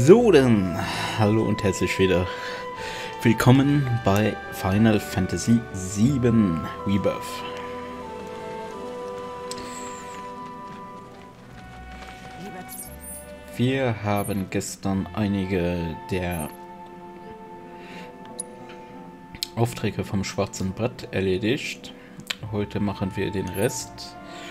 So dann, hallo und herzlich wieder willkommen bei Final Fantasy VII Rebirth. Wir haben gestern einige der Aufträge vom schwarzen Brett erledigt. Heute machen wir den Rest.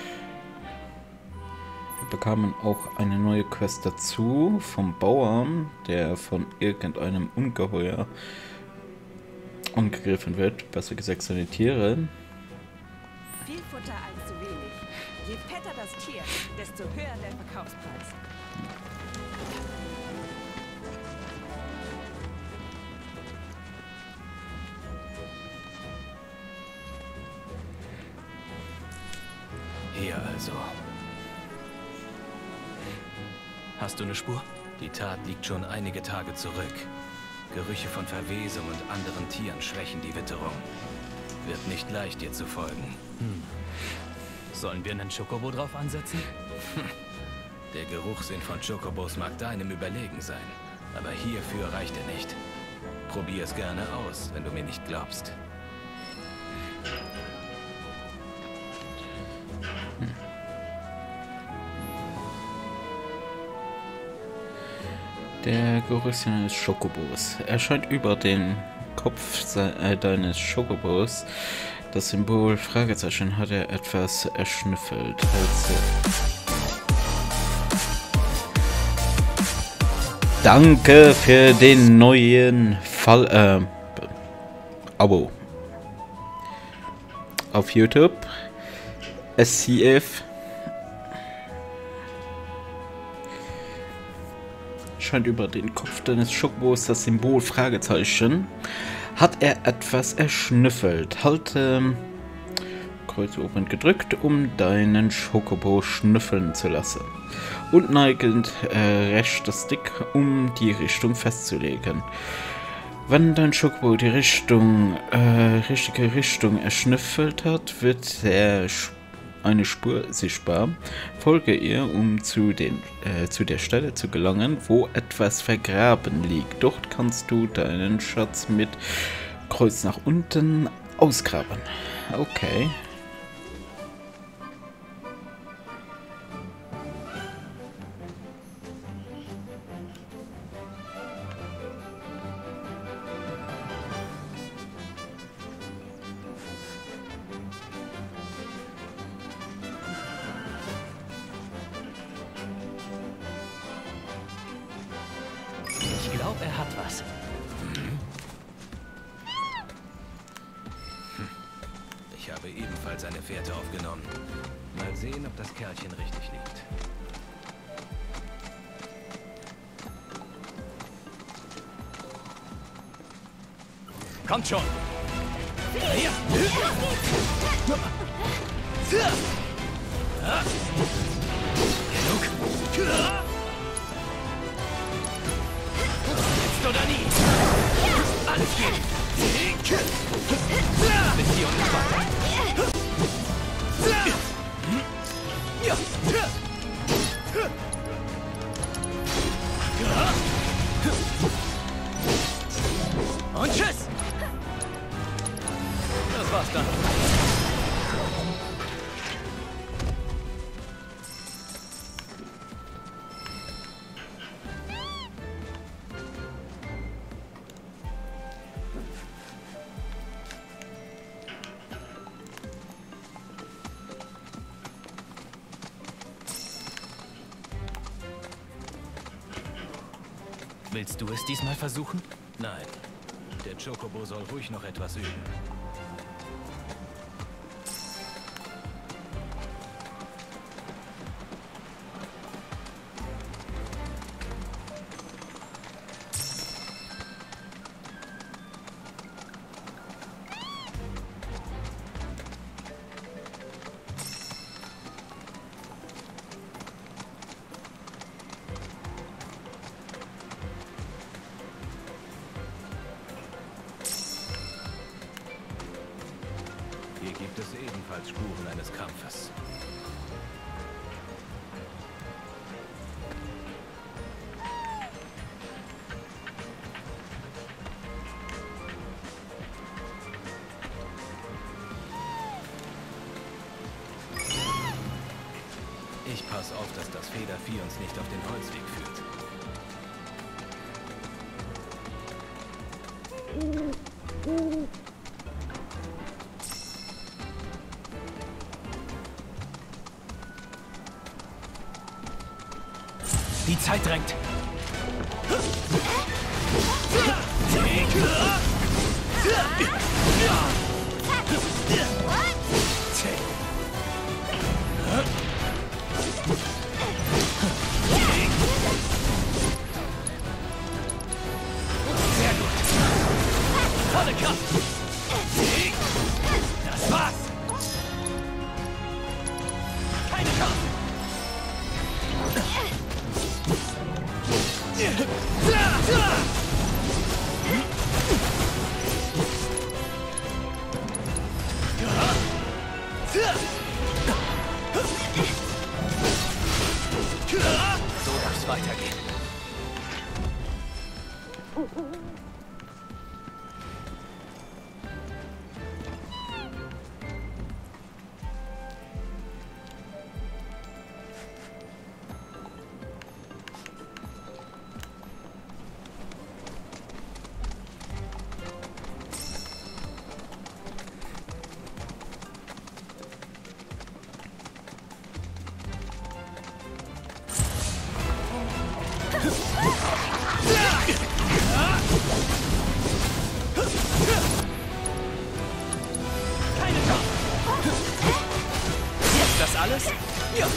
Wir bekamen auch eine neue Quest dazu vom Bauern, der von irgendeinem Ungeheuer angegriffen wird, besser gesagt seine Tiere. Viel Futter als zu wenig. Je fetter das Tier, desto höher der Verkaufspreis. Hier also. Hast du eine Spur? Die Tat liegt schon einige Tage zurück. Gerüche von Verwesung und anderen Tieren schwächen die Witterung. Wird nicht leicht, dir zu folgen. Sollen wir einen Chocobo drauf ansetzen? Der Geruchssinn von Chocobos mag deinem überlegen sein, aber hierfür reicht er nicht. Probier es gerne aus, wenn du mir nicht glaubst. Der Geruchssinn eines Chocobos erscheint über den Kopf deines Chocobos. Das Symbol Fragezeichen hat er etwas erschnüffelt. Danke für den neuen Abo auf YouTube. SCF scheint über den Kopf deines Chocobos das Symbol Fragezeichen. Hat er etwas erschnüffelt? Halte Kreuz oben gedrückt, um deinen Chocobo schnüffeln zu lassen. Und neigend rechter Stick, um die Richtung festzulegen. Wenn dein Chocobo die richtige Richtung erschnüffelt hat, wird eine Spur sichtbar. Folge ihr, um zu der Stelle zu gelangen, wo etwas vergraben liegt. Dort kannst du deinen Schatz mit Kreuz nach unten ausgraben. Okay. Ich glaube, er hat was. Ich habe ebenfalls eine Fährte aufgenommen. Mal sehen, ob das Kerlchen richtig liegt. Kommt schon! Jetzt oder nie! Alles geht! Bis hier und nicht weiter. Und tschüss! Das war's dann. Willst du es diesmal versuchen? Nein. Der Chocobo soll ruhig noch etwas üben. Hier gibt es ebenfalls Spuren eines Kampfes. Ich pass auf, dass das Federvieh uns nicht auf den Holzweg führt. Die Zeit drängt. Sehr gut. Volle Kraft. Das war's. Keine Chance. So darf's weitergehen. Ist das alles? Ja.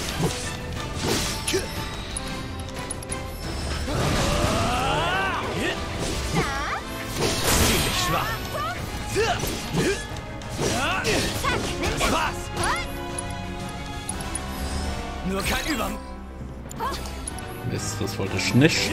Ziemlich schwach. Was? Nur kein Überm. Mist, das wollte ich nicht.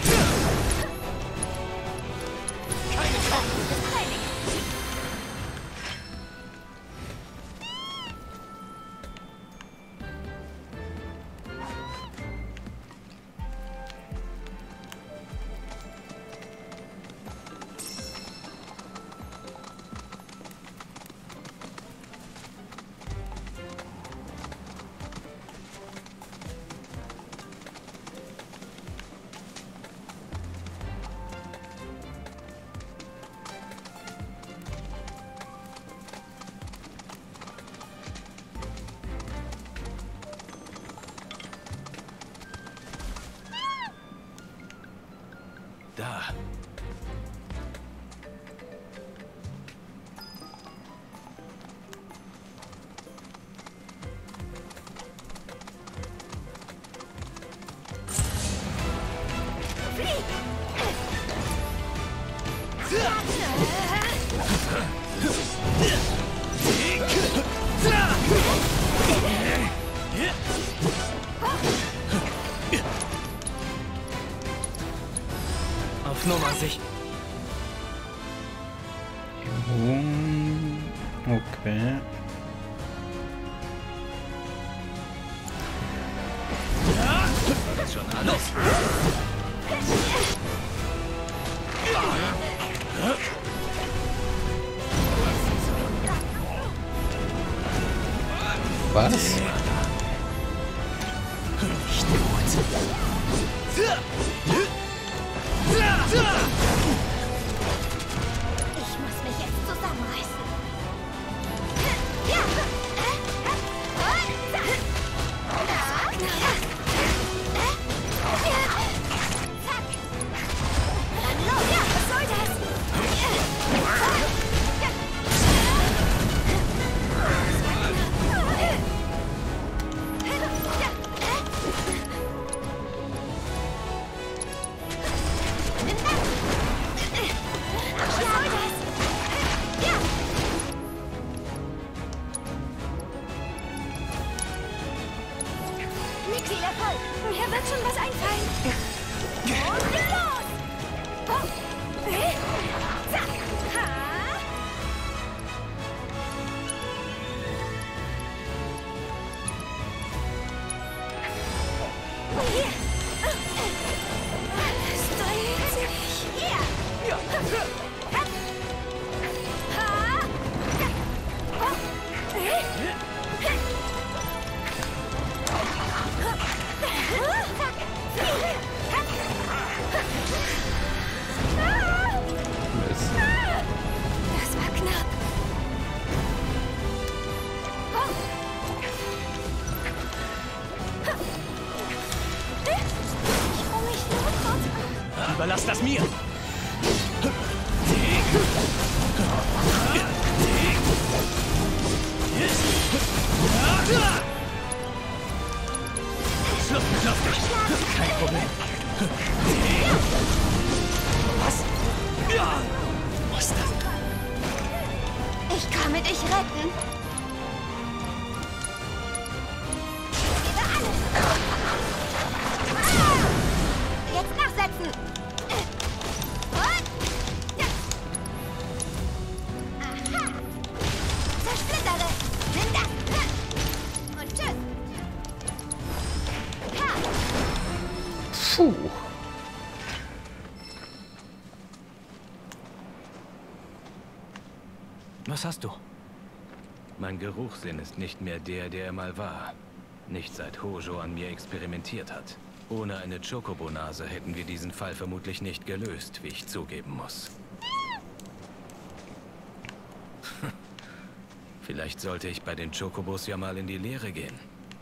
Da. Auf Nummer sicher. Okay. War das schon alles? Was? Ich muss mich jetzt zusammenreißen. Was soll das? Schluss mit lustig. Kein Problem. Was? Ja. Was ist das? Ich komme dich retten. Jetzt nachsetzen. Und? Aha. Zersplittere. Nimm das. Und tschüss. Ha. Puh. Was hast du? Mein Geruchssinn ist nicht mehr der, der er mal war. Nicht seit Hojo an mir experimentiert hat. Ohne eine Chocobo-Nase hätten wir diesen Fall vermutlich nicht gelöst, wie ich zugeben muss. Vielleicht sollte ich bei den Chocobos ja mal in die Lehre gehen.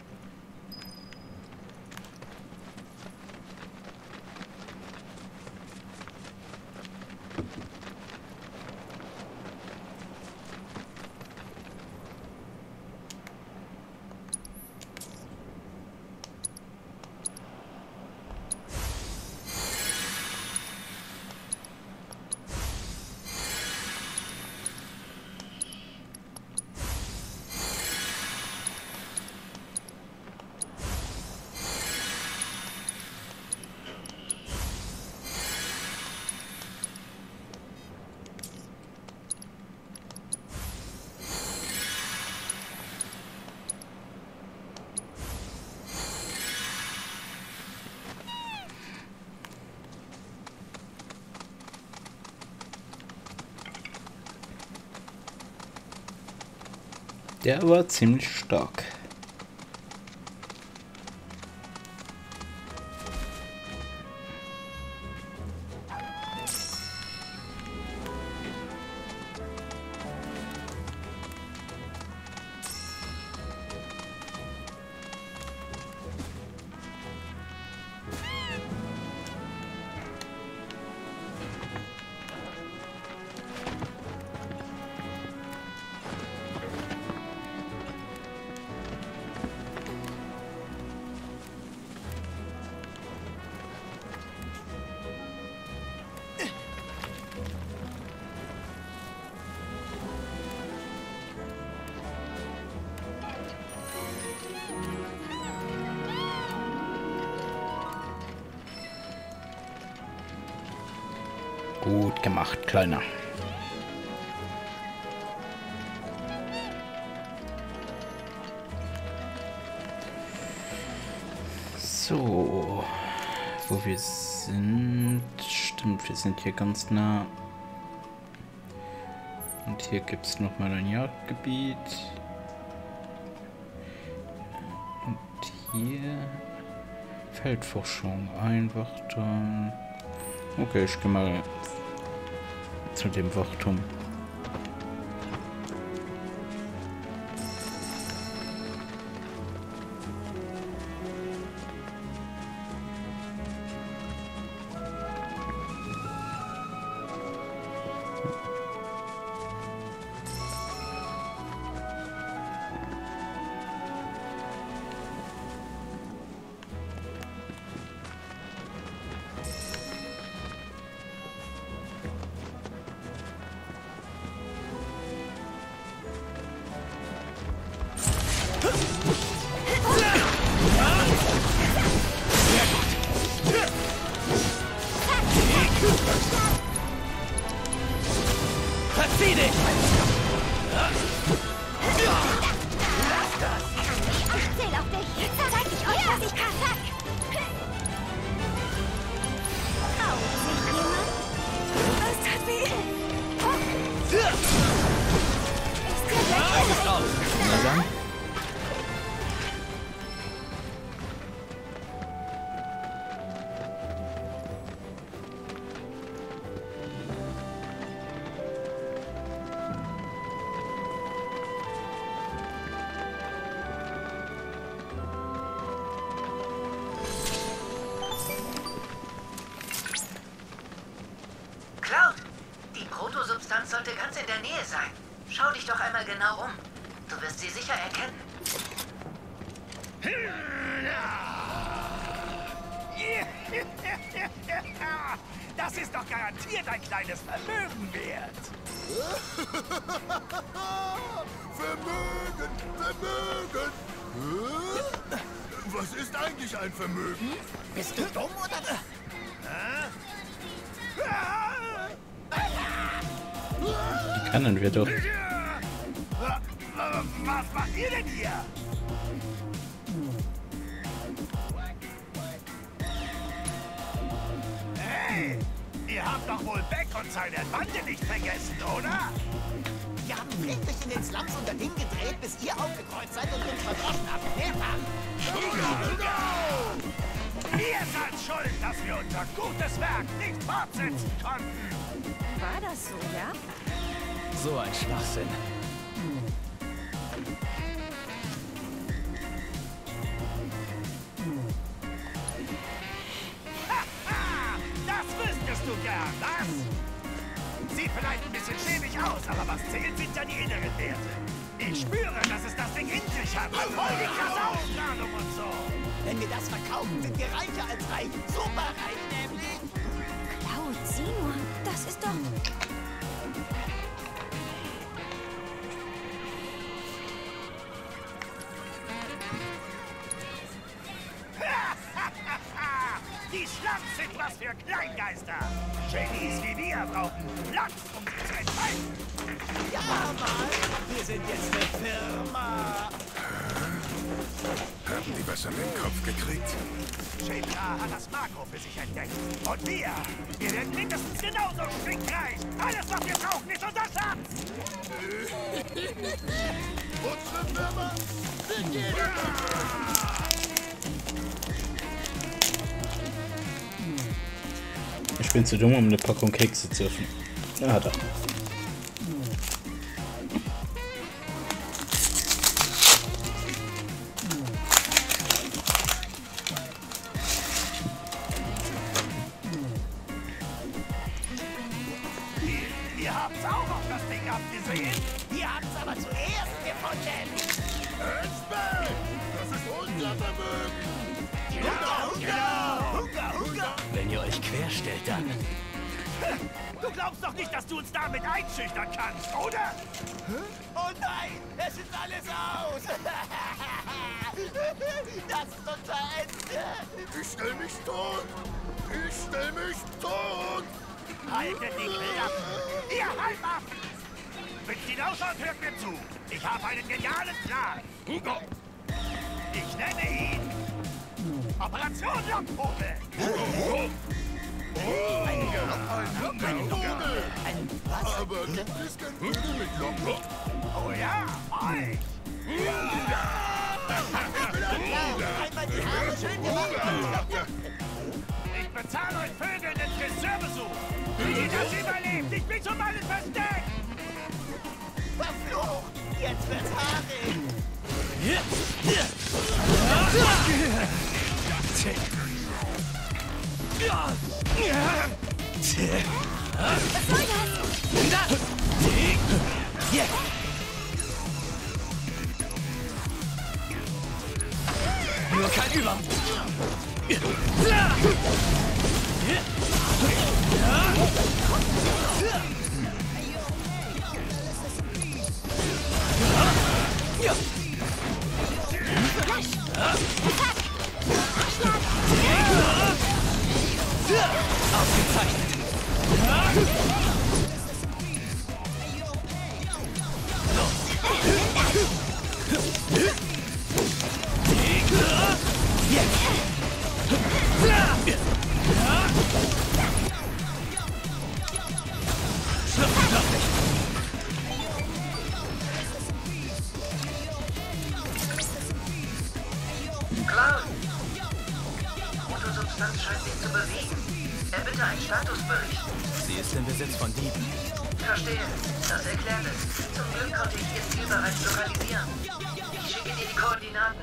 Der war ziemlich stark. Gut gemacht, Kleiner. So, wo wir sind, stimmt, wir sind hier ganz nah. Und hier gibt es nochmal ein Jagdgebiet. Und hier Feldforschung, Einwachturm. Okay, ich gehe mal zu dem Wachturm. Verzieh dich! Ich zähl auf dich. Jetzt zeig ich euch, was ich kann. Zack. Traut sich jemand? Das tat weh. Alles raus! Na dann. Substanz sollte ganz in der Nähe sein. Schau dich doch einmal genau um. Du wirst sie sicher erkennen. Das ist doch garantiert ein kleines Vermögen wert. Vermögen! Vermögen! Was ist eigentlich ein Vermögen? Bist du dumm oder? Die können wir doch. Was macht ihr denn hier? Hey, ihr habt doch wohl Beck und seine Bande nicht vergessen, oder? Wir haben friedlich in den Slums unter Ding gedreht, bis ihr aufgekreuzt seid und uns verdroschen habt. Mehrfach. Ihr seid schuld, dass wir unser gutes Werk nicht fortsetzen konnten. War das so, ja? So ein Schwachsinn. Das wüsstest du gern, was? Sieht vielleicht ein bisschen schäbig aus, aber was zählt, sind ja die inneren Werte. Ich spüre, dass es das Ding in sich hat. Voll die krasse Ausstrahlung und so. Wenn wir das verkaufen, sind wir reicher als reich. Superreich nämlich. Cloud, sieh nur. Das ist doch... Die Slums sind was für Kleingeister. Genies wie wir brauchen Platz, um sie zu entfalten. Ja, Mann. Wir sind jetzt eine Firma. Haben die was an den Kopf gekriegt? Schindler hat das Makro für sich entdeckt. Und wir werden mindestens genauso stinkreich. Alles, was wir brauchen, ist unser Schatz. Unsere Firma? Wir gehen! Ich bin zu dumm, um eine Packung Kekse zu öffnen. Ah, da. Ihr habt's auch auf das Ding abgesehen. Wir haben es aber zuerst gefunden. Expert! Das ist unser Vermögen! Hunger. Wenn ihr euch querstellt, dann... Du glaubst doch nicht, dass du uns damit einschüchtern kannst, oder? Oh nein, es ist alles aus. Das ist unser Ende. Ich stell mich tot! Ich stell mich tot! Haltet die Klappe! Ihr Halbaffen! Spitzt ihn aus und hört mir zu! Ich habe einen genialen Plan! Ich nenne ihn Operation Lockvogel! Ein Vogel! Aber gibt es denn Vögel mit Locken? Oh ja, euch! Einmal die Haare schön gemacht. Ich bezahle euch Vögel den Friseurbesuch! Wie ihr das überlebt! Ich bin zum Allen versteckt! Verflucht! Jetzt wird's haarig! Was soll das? Nur kein Über. Ausgezeichnet. Cloud! Motosubstanz scheint sich zu bewegen. Bitte einen Statusbericht. Sie ist im Besitz von Dieben. Verstehe. Das erklärt es. Zum Glück konnte ich ihr Ziel bereits lokalisieren. Ich schicke dir die Koordinaten.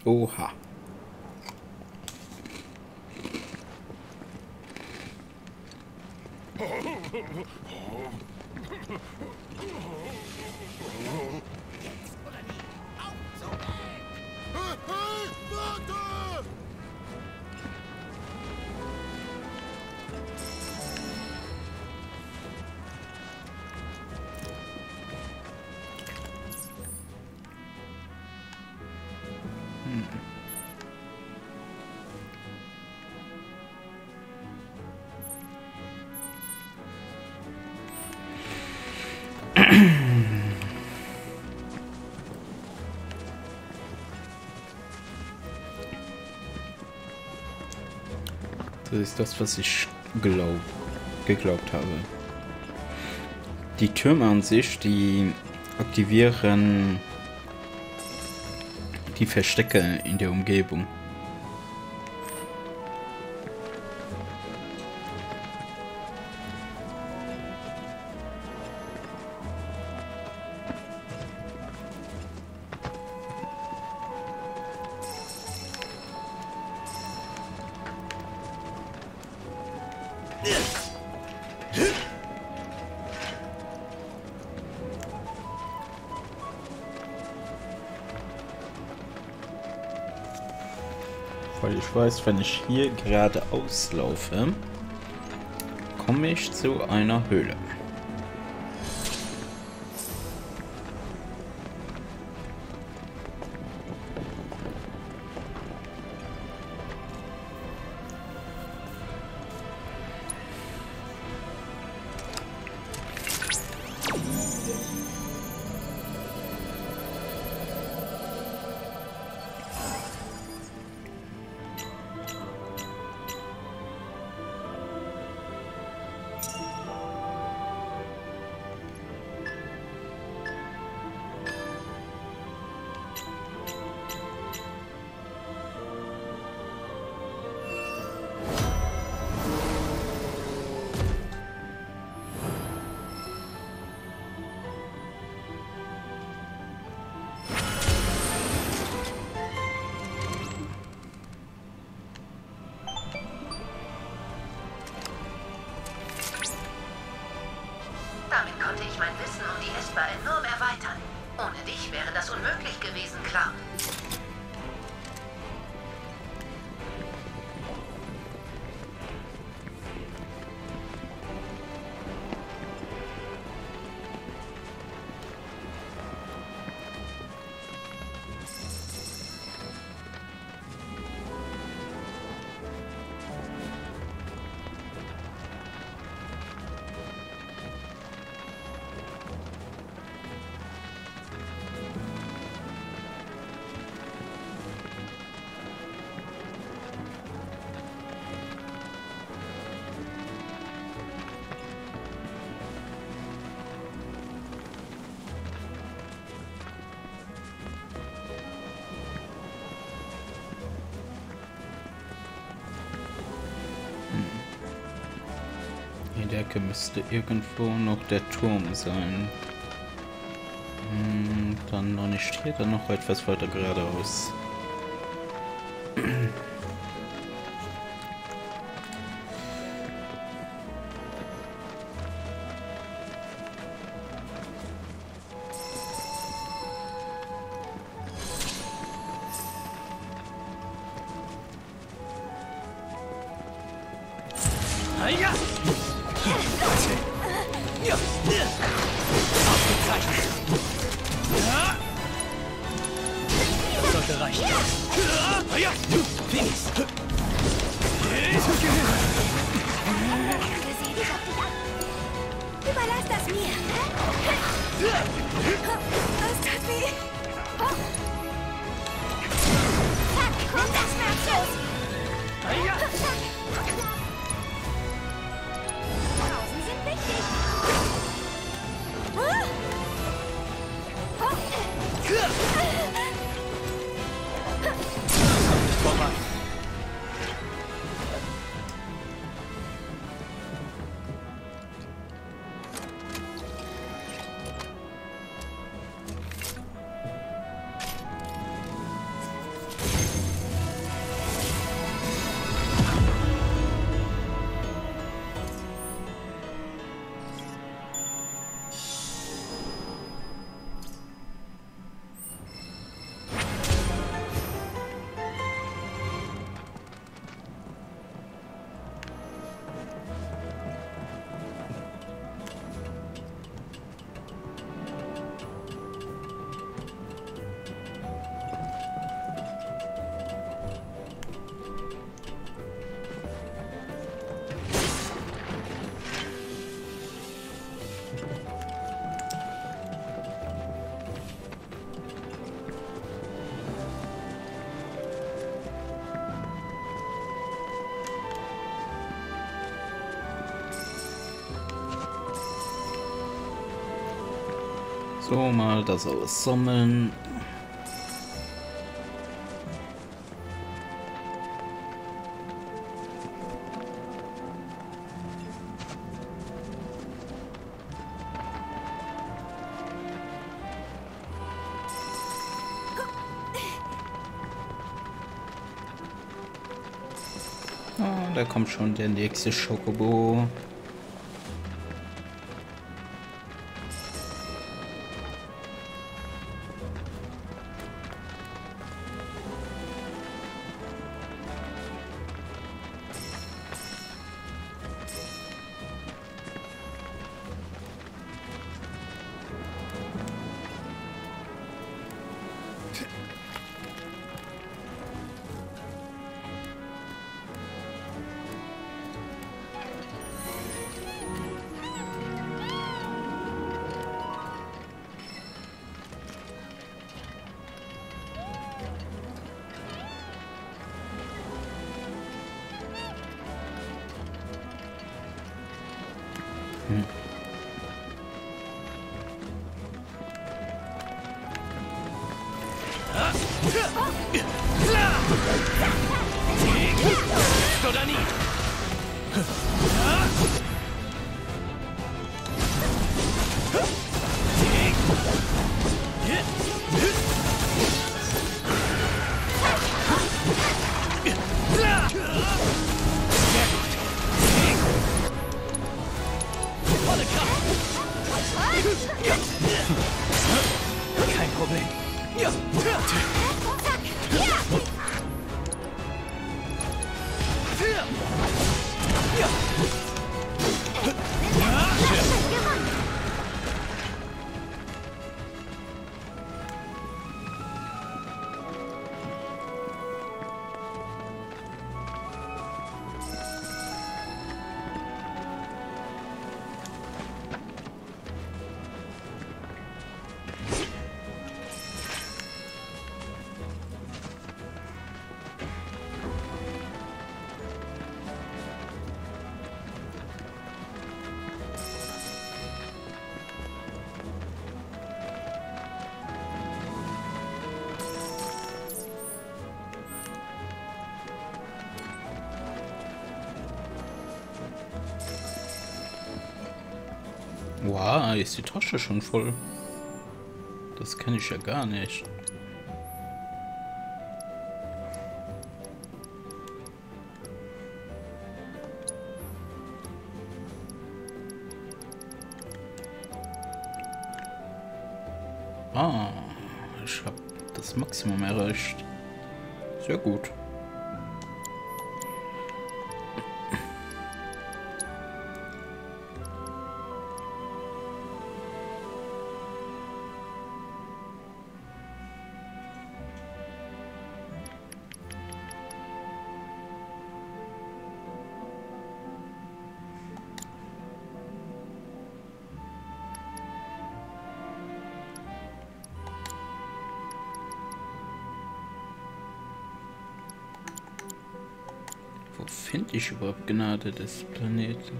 Oha. Das ist das, was ich geglaubt habe. Die Türme an sich, die aktivieren die Verstecke in der Umgebung. Weil ich weiß, wenn ich hier geradeaus laufe, komme ich zu einer Höhle. Damit konnte ich mein Wissen um die Esper enorm erweitern. Ohne dich wäre das unmöglich gewesen, klar. In der Ecke müsste irgendwo noch der Turm sein. Dann noch nicht hier, dann noch etwas weiter geradeaus. Ja! Ja! Ausgezeichnet! Ja! Das sollte reichen. Ja! Finis! Überlass das mir. Das tut weh. Nimm das schmerzlos. Pausen sind wichtig. Vorbei. So, mal das alles sammeln. Oh, da kommt schon der nächste Schokobo. Oder nie. Volle Kraft. Kein Problem. Ja. Wow, ist die Tasche schon voll. Das kann ich ja gar nicht. Ah, ich habe das Maximum erreicht. Sehr gut. Wo finde ich überhaupt Gnade des Planeten?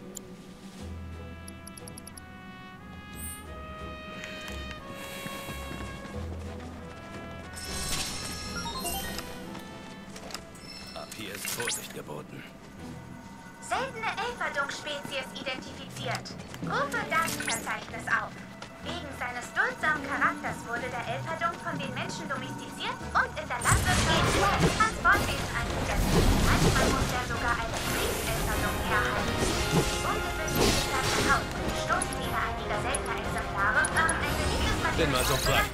Ab hier ist Vorsicht geboten. Seltene Elferdung-Spezies identifiziert. Rufe Datenverzeichnis auf. Wegen seines duldsamen Charakters wurde der Elferdung von den Menschen domestiziert und in der Landwirtschaft als Transportwesen eingesetzt. Manchmal muss er sogar eine Kriegselferdung herhalten. Die ungewöhnlich gefärbte Haut und die Stoßzähne einiger seltener Exemplare waren ein beliebtes Material. Bin mal so frei.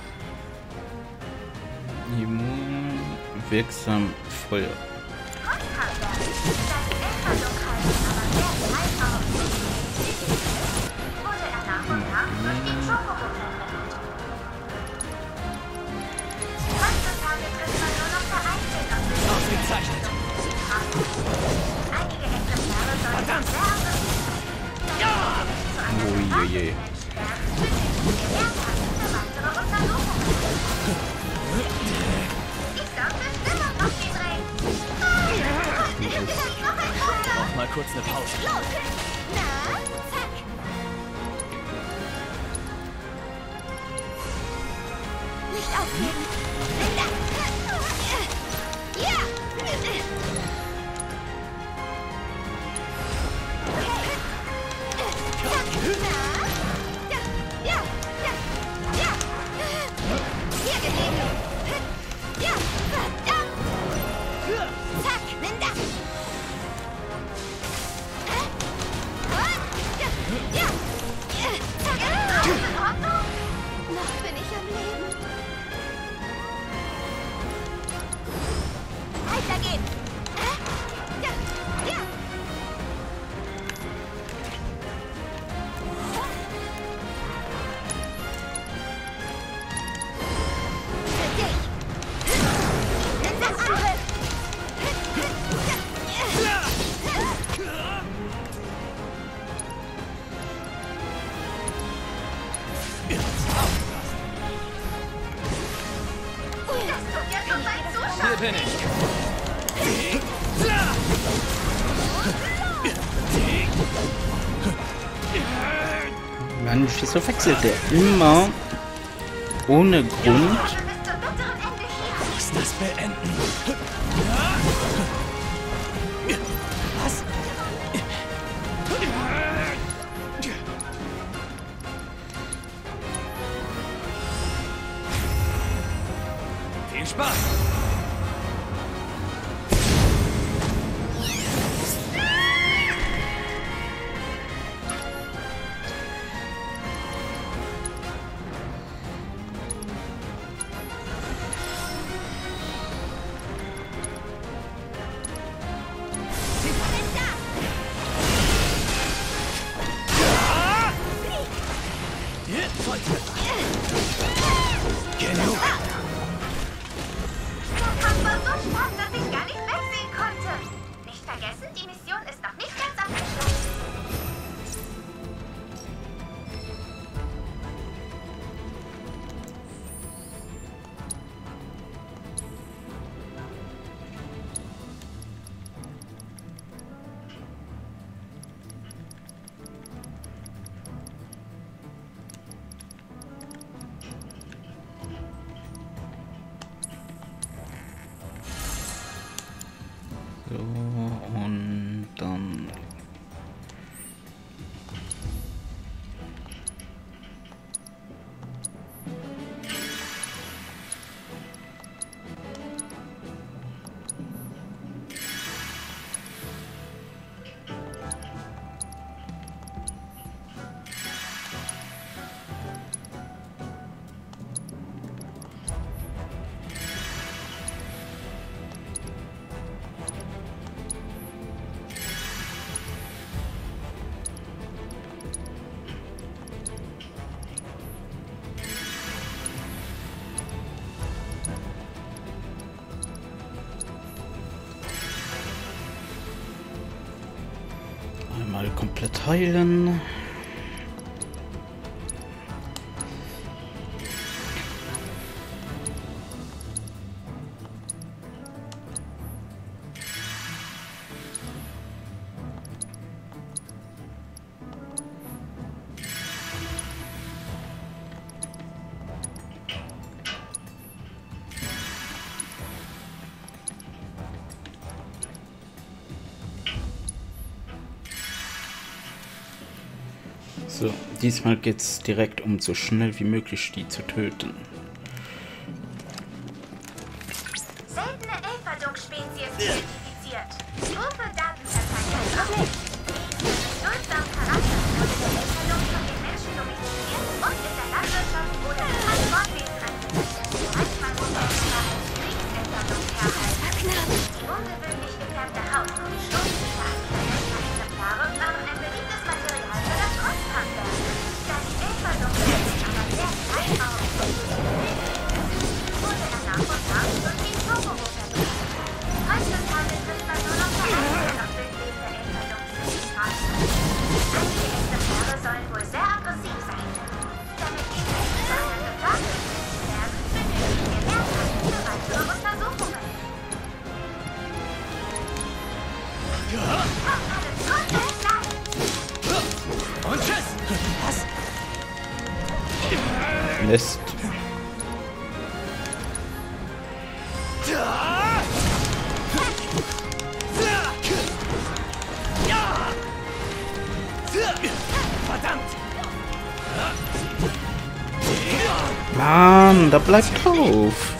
Immun, wirksam, Feuer. Grundkraftwerk. Seine Elferdung halten aber sehr Zeitraum. Wurde er nach und nach durch die Chocobo verwendet. Heutzutage trifft man nur noch vereinzelt auf den Ausgezeichnet. Einige Exemplare sollen sehr aggressiv sein. Ja! Oh je. Brauch mal kurz eine Pause. Los! Na, zack! Nicht aufgeben! Linda! Ja! Zack! Na? Ja! Ja! Ja! Ja! Hier gelegen! Ja! Verdammt! Zack! Linda! Ja! Zack! Alles in Ordnung? Noch bin ich am Leben. Weiter geht's! Ja! Ja! Für dich! Nimm das Angriff! Das tut ja schon beim Zuschauen! Hier bin ich. Mann, wieso wechselt der immer ohne Grund? Bis zum bitteren Ende hier! Lass das beenden. Was? Viel Spaß. Genug. Der Kampf war so stark, dass ich gar nicht wegsehen konnte. Nicht vergessen, die Mission ist noch nicht ganz abgeschlossen. So, und dann... Einmal komplett heilen. So, diesmal geht's direkt um so schnell wie möglich die zu töten. Seltene Elferdung-Spezies identifiziert. Gruppe Datenverzeichnis auf. Duldsam Charakter wurde der Elferdung von den Menschen domestiziert und in der Landwirtschaft oder im Transportwesen eingesetzt. Manchmal muss er sogar als Kriegselferdung herhalten. Die ungewöhnlich gefärbte Haut und die Stoßzähne einiger Exemplare waren ein beliebtes Material für das Kunsthandwerk. Da die Elferdung aber sehr klein aussieht, wurde er nach und nach durch die Chocobo verlegt. Heutzutage trifft man nur noch vereinzelt auf wildlebende Elferdungs. Mist. Mann, da bleibt drauf.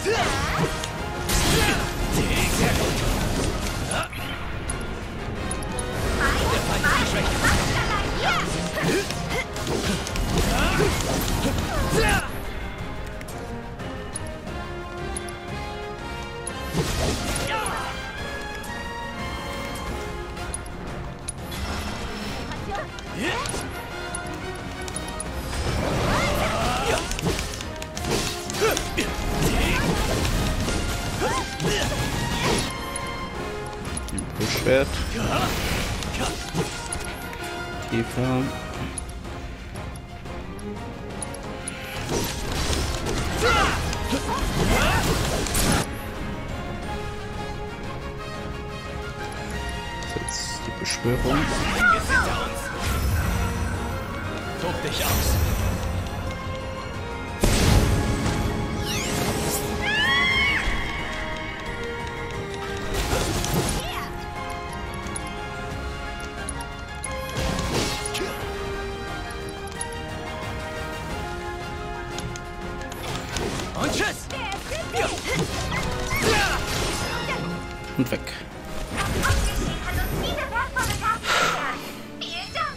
Buschwert. Tiefer. Jetzt die Beschwörung. Tob dich aus. Und tschüss! Und weg. Hat uns viele wertvolle Karten beschert. Vielen Dank.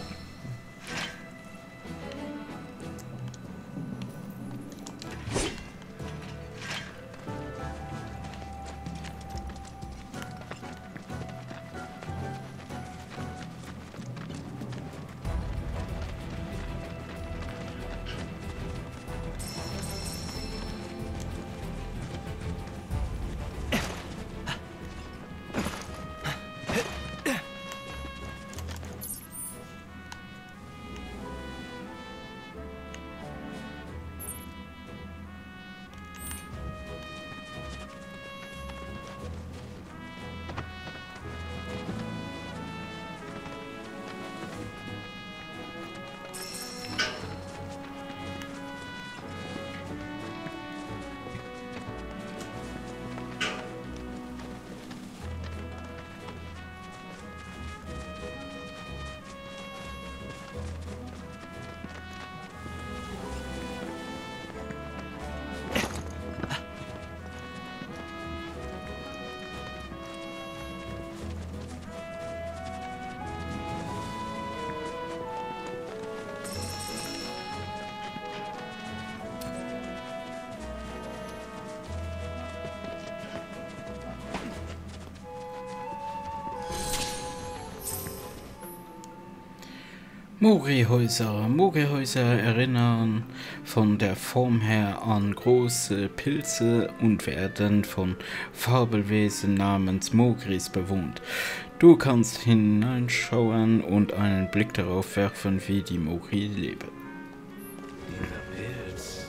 Mogri-Häuser erinnern von der Form her an große Pilze und werden von Fabelwesen namens Mogris bewohnt. Du kannst hineinschauen und einen Blick darauf werfen, wie die Mogri leben. Dieser Pilz.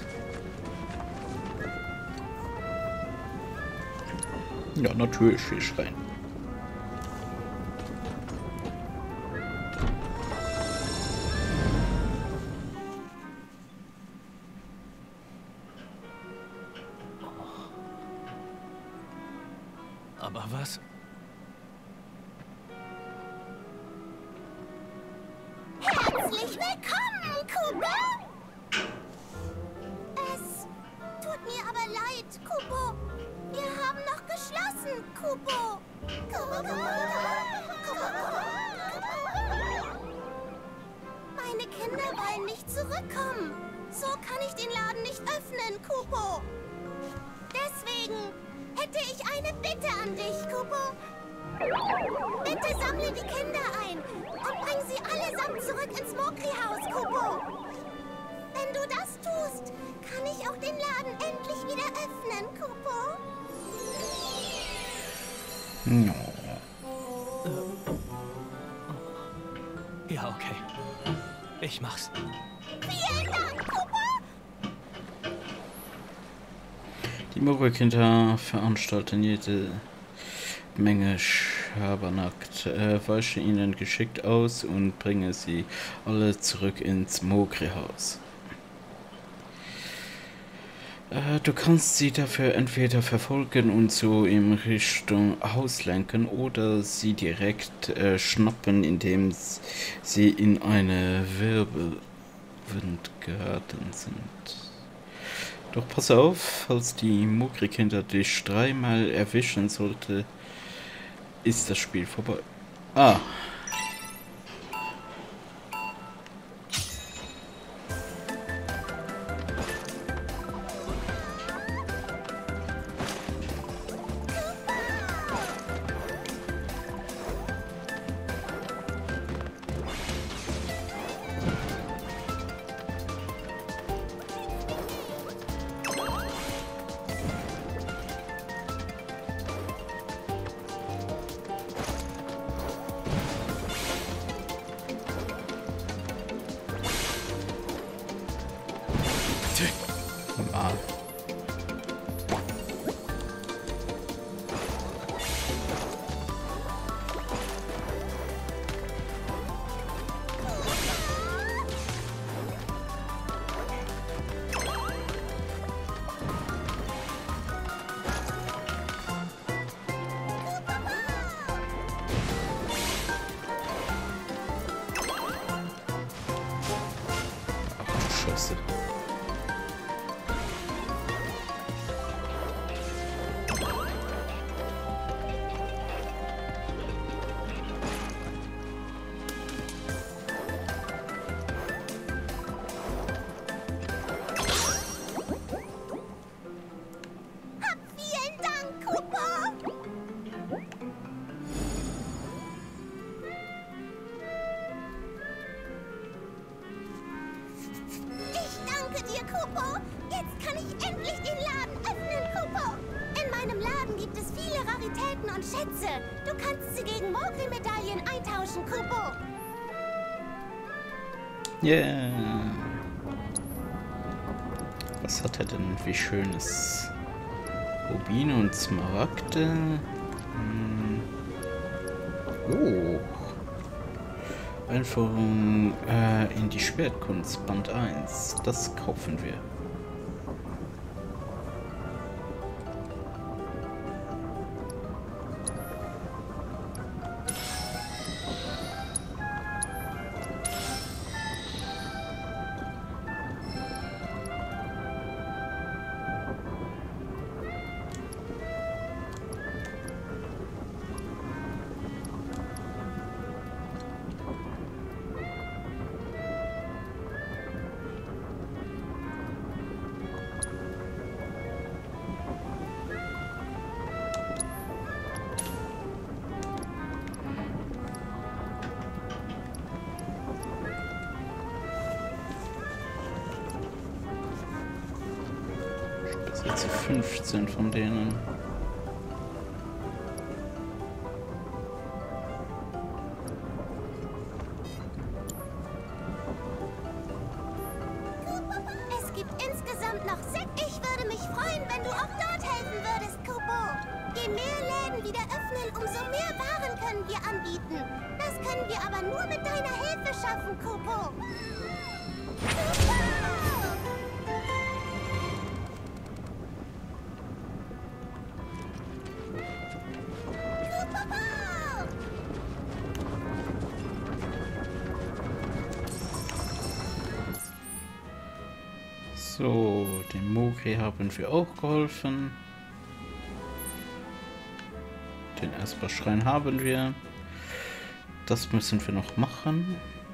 Ja, natürlich, wir schreien. Aber was? Herzlich willkommen, Kubo! Es tut mir aber leid, Kubo. Wir haben noch geschlossen, Kubo. Meine Kinder wollen nicht zurückkommen. So kann ich den Laden nicht öffnen, Kubo. Deswegen hätte ich eine Bitte an dich, Kubo. Bitte sammle die Kinder ein und bring sie allesamt zurück ins Mogri-Haus, Kubo. Wenn du das tust, kann ich auch den Laden endlich wieder öffnen, Kubo. No. Ja, okay. Ich mach's. Vielen Dank, Kubo. Die Mogri-Kinder veranstalten jede Menge Schabernack, weiche ihnen geschickt aus und bringe sie alle zurück ins Mogri-Haus. Du kannst sie dafür entweder verfolgen und so in Richtung Haus lenken oder sie direkt schnappen, indem sie in eine Wirbelwind geraten sind. Doch pass auf, falls die Muggri-Kinder dich dreimal erwischen sollte, ist das Spiel vorbei. Ah. Und Schätze. Du kannst sie gegen Mogri-Medaillen eintauschen, Kupo. Yeah. Was hat er denn wie schönes? Rubine und Smaragde. Oh. Einführung in die Schwertkunst, Band 1. Das kaufen wir. Jetzt 15 von denen. Es gibt insgesamt noch 6. Ich würde mich freuen, wenn du auch dort helfen würdest, Kupo. Je mehr Läden wieder öffnen, umso mehr Waren können wir anbieten. Das können wir aber nur mit deiner Hilfe schaffen, Kupo. So, den Mogri haben wir auch geholfen. Den Esper-Schrein haben wir. Das müssen wir noch machen.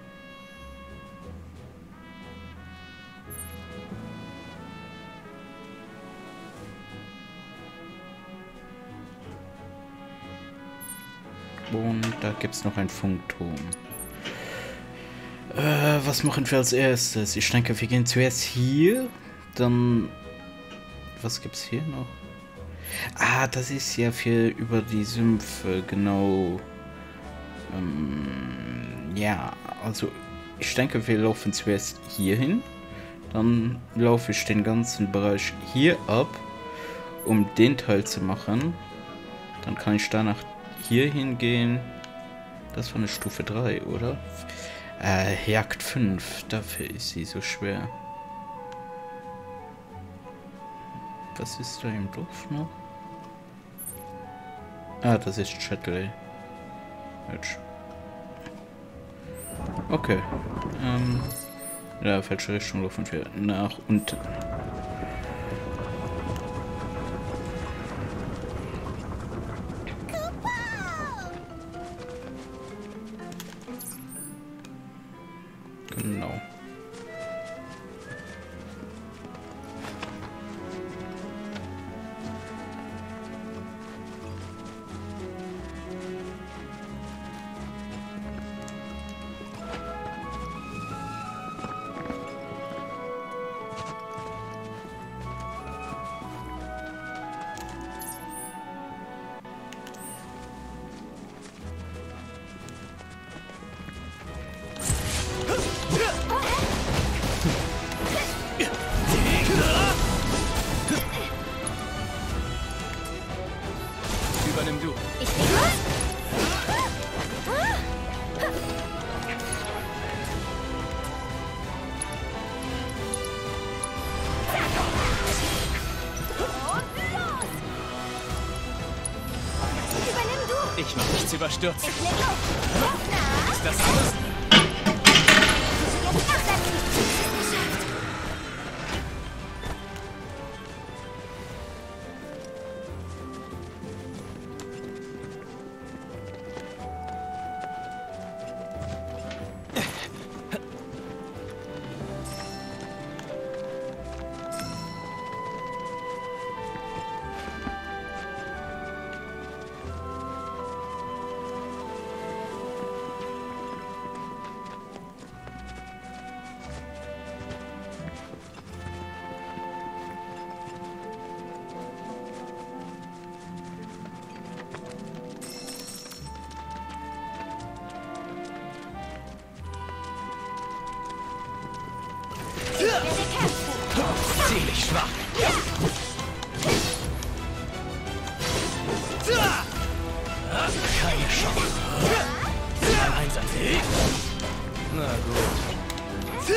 Und da gibt es noch ein Funkturm. Was machen wir als erstes? Ich denke, wir gehen zuerst hier. Dann... Was gibt's hier noch? Ah, das ist ja für über die Sümpfe, genau. Ja, also ich denke, wir laufen zuerst hier hin. Dann laufe ich den ganzen Bereich hier ab, um den Teil zu machen. Dann kann ich danach hier hingehen. Das war eine Stufe 3, oder? Jagd 5, dafür ist sie so schwer. Was ist da im Dorf noch? Ah, das ist Chatterley. Okay. Ja, falsche Richtung laufen wir nach unten. Genau. Übernimm du. Ich leg los. Übernimm du. Ich mach nichts überstürzt. Ich leg los. Na? Ist das alles? Jetzt nachsetzen. Geschafft. Ziemlich schwach. Keine Chance. Ein Einsatz. Na gut.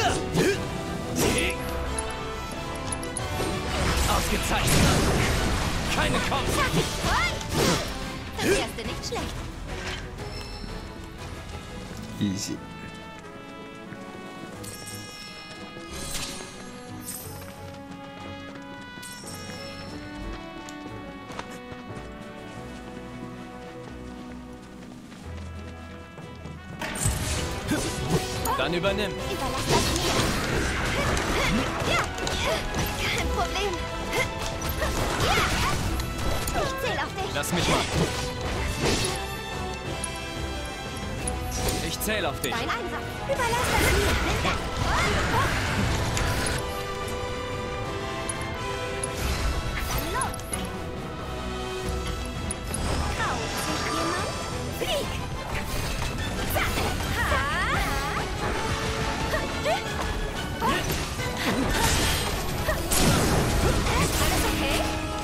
Ausgezeichnet. Keine Chance. Das erste nicht schlecht. Easy. Dann übernimm. Überlass das mir. Ja, kein Problem. Ja. Ich zähle auf dich. Lass mich mal. Ich zähle auf dich. Dein Einsatz. Überlass das mir. Nimm das. Dann los. Traut sich jemand? Flieg. Zack. Alles okay?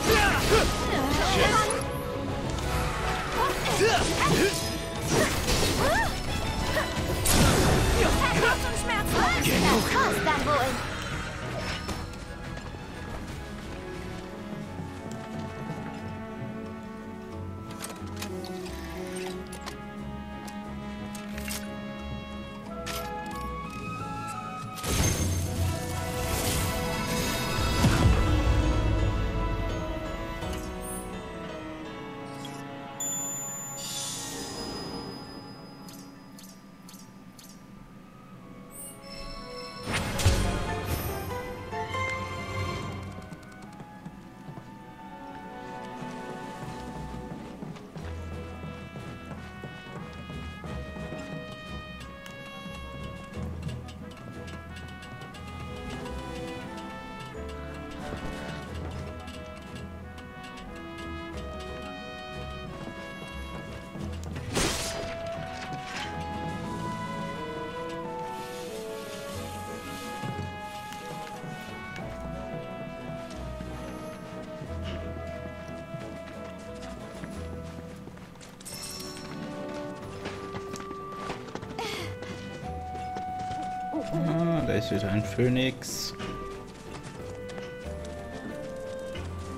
Kurz und schmerzlos. Das war's dann wohl. Ah, da ist wieder ein Phönix.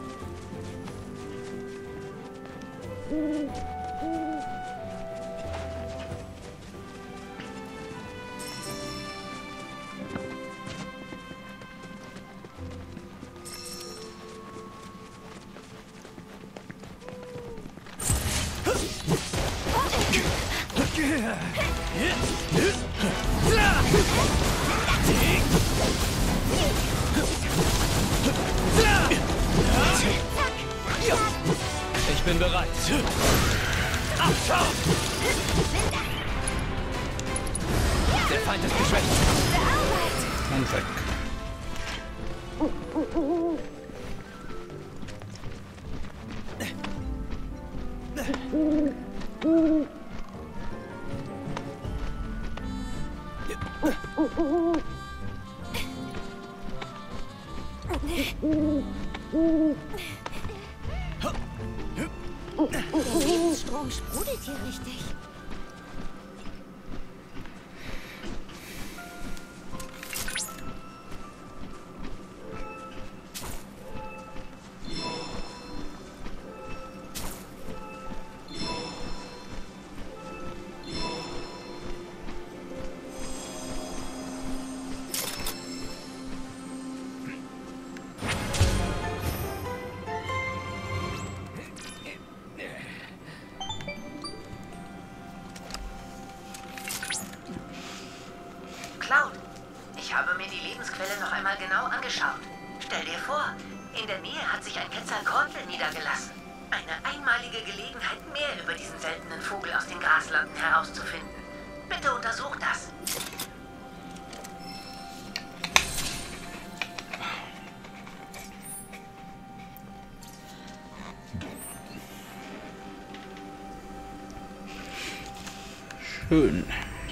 Ich bin bereit. Der Feind ist geschwächt. Und weg. Der Lebensstrom sprudelt hier richtig. Ich habe mir die Lebensquelle noch einmal genau angeschaut. Stell dir vor, in der Nähe hat sich ein Quetzalcoatl niedergelassen. Eine einmalige Gelegenheit, mehr über diesen seltenen Vogel aus den Graslanden herauszufinden. Bitte untersuch das. Schön.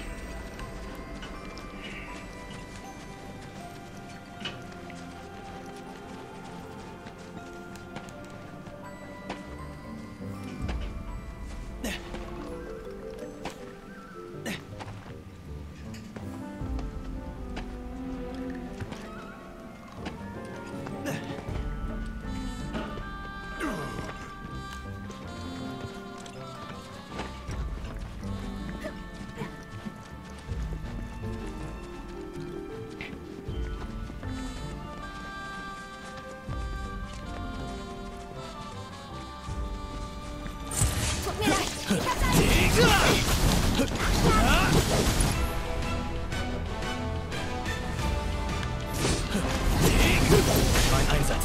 Mein Einsatz.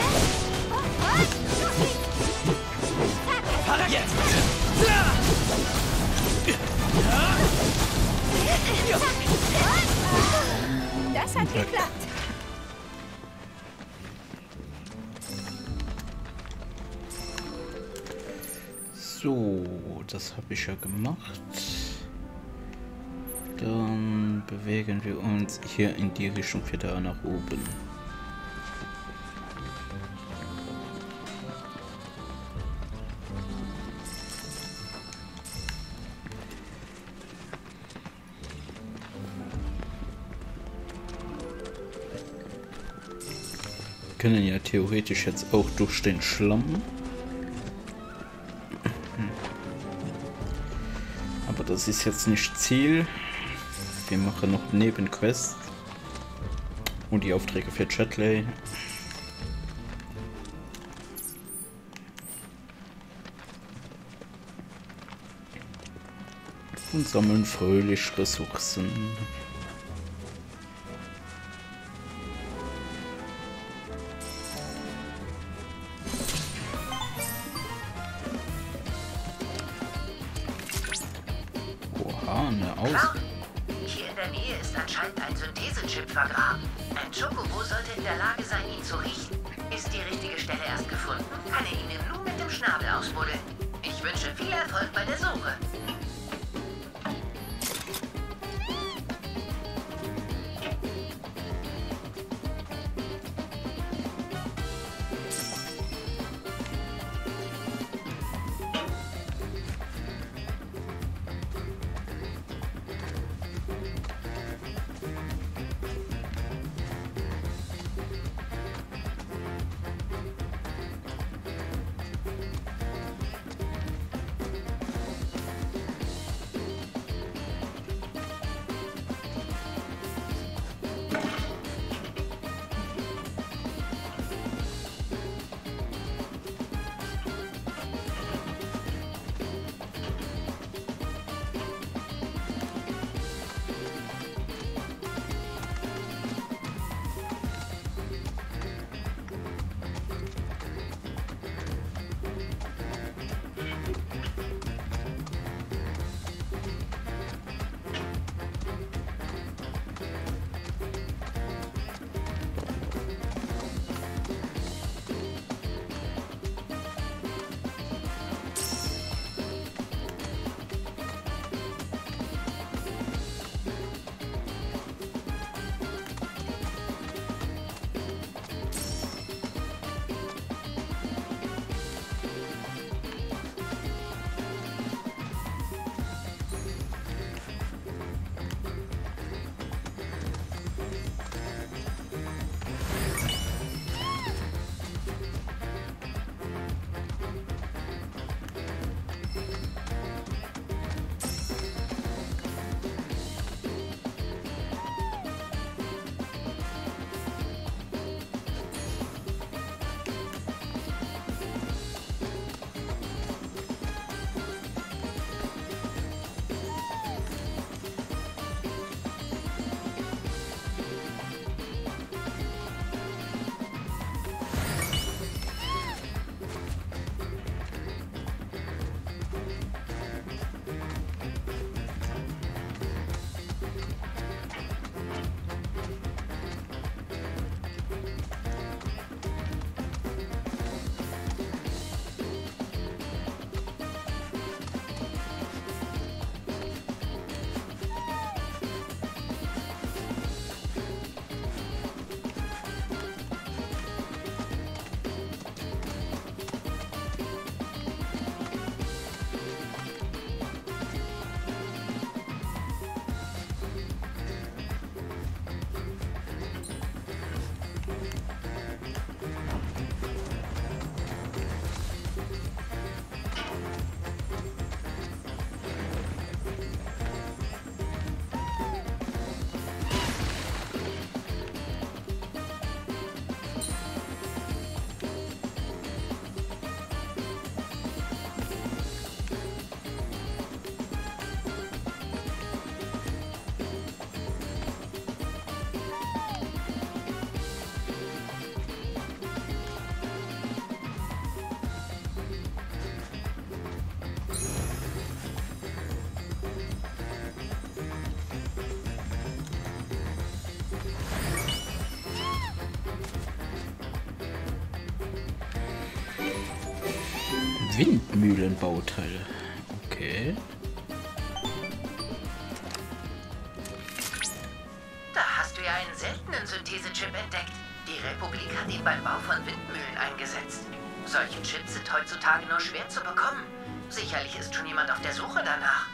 Jetzt! Das hat geklappt. So, das habe ich ja gemacht. Dann bewegen wir uns hier in die Richtung wieder nach oben. Wir können ja theoretisch jetzt auch durch den Schlamm. Aber das ist jetzt nicht Ziel. Wir machen noch Nebenquests und die Aufträge für Chatley. Und sammeln fröhlich Ressourcen. Hier in der Nähe ist anscheinend ein Synthesechip vergraben. Ein Chocobo sollte in der Lage sein, ihn zu riechen. Ist die richtige Stelle erst gefunden, kann er ihn nun mit dem Schnabel ausbuddeln. Ich wünsche viel Erfolg bei der Suche. Windmühlenbauteile. Okay. Da hast du ja einen seltenen Synthesechip entdeckt. Die Republik hat ihn beim Bau von Windmühlen eingesetzt. Solche Chips sind heutzutage nur schwer zu bekommen. Sicherlich ist schon jemand auf der Suche danach.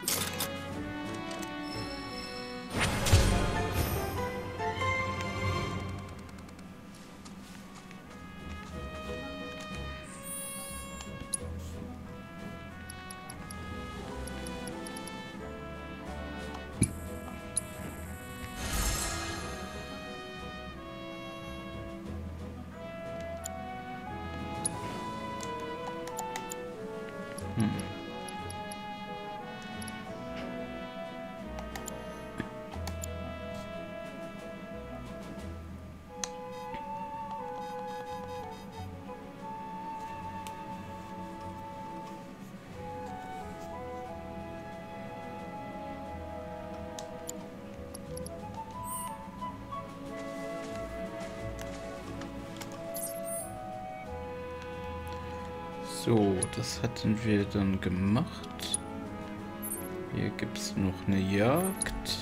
So, das hatten wir dann gemacht. Hier gibt es noch eine Jagd.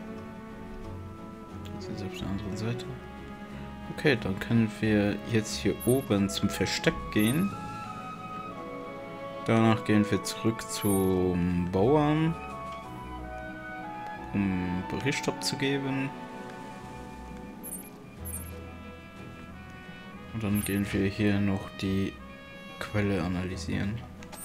Das ist auf der anderen Seite. Okay, dann können wir jetzt hier oben zum Versteck gehen. Danach gehen wir zurück zum Bauern, um Bericht abzugeben. Und dann gehen wir hier noch die Quelle analysieren.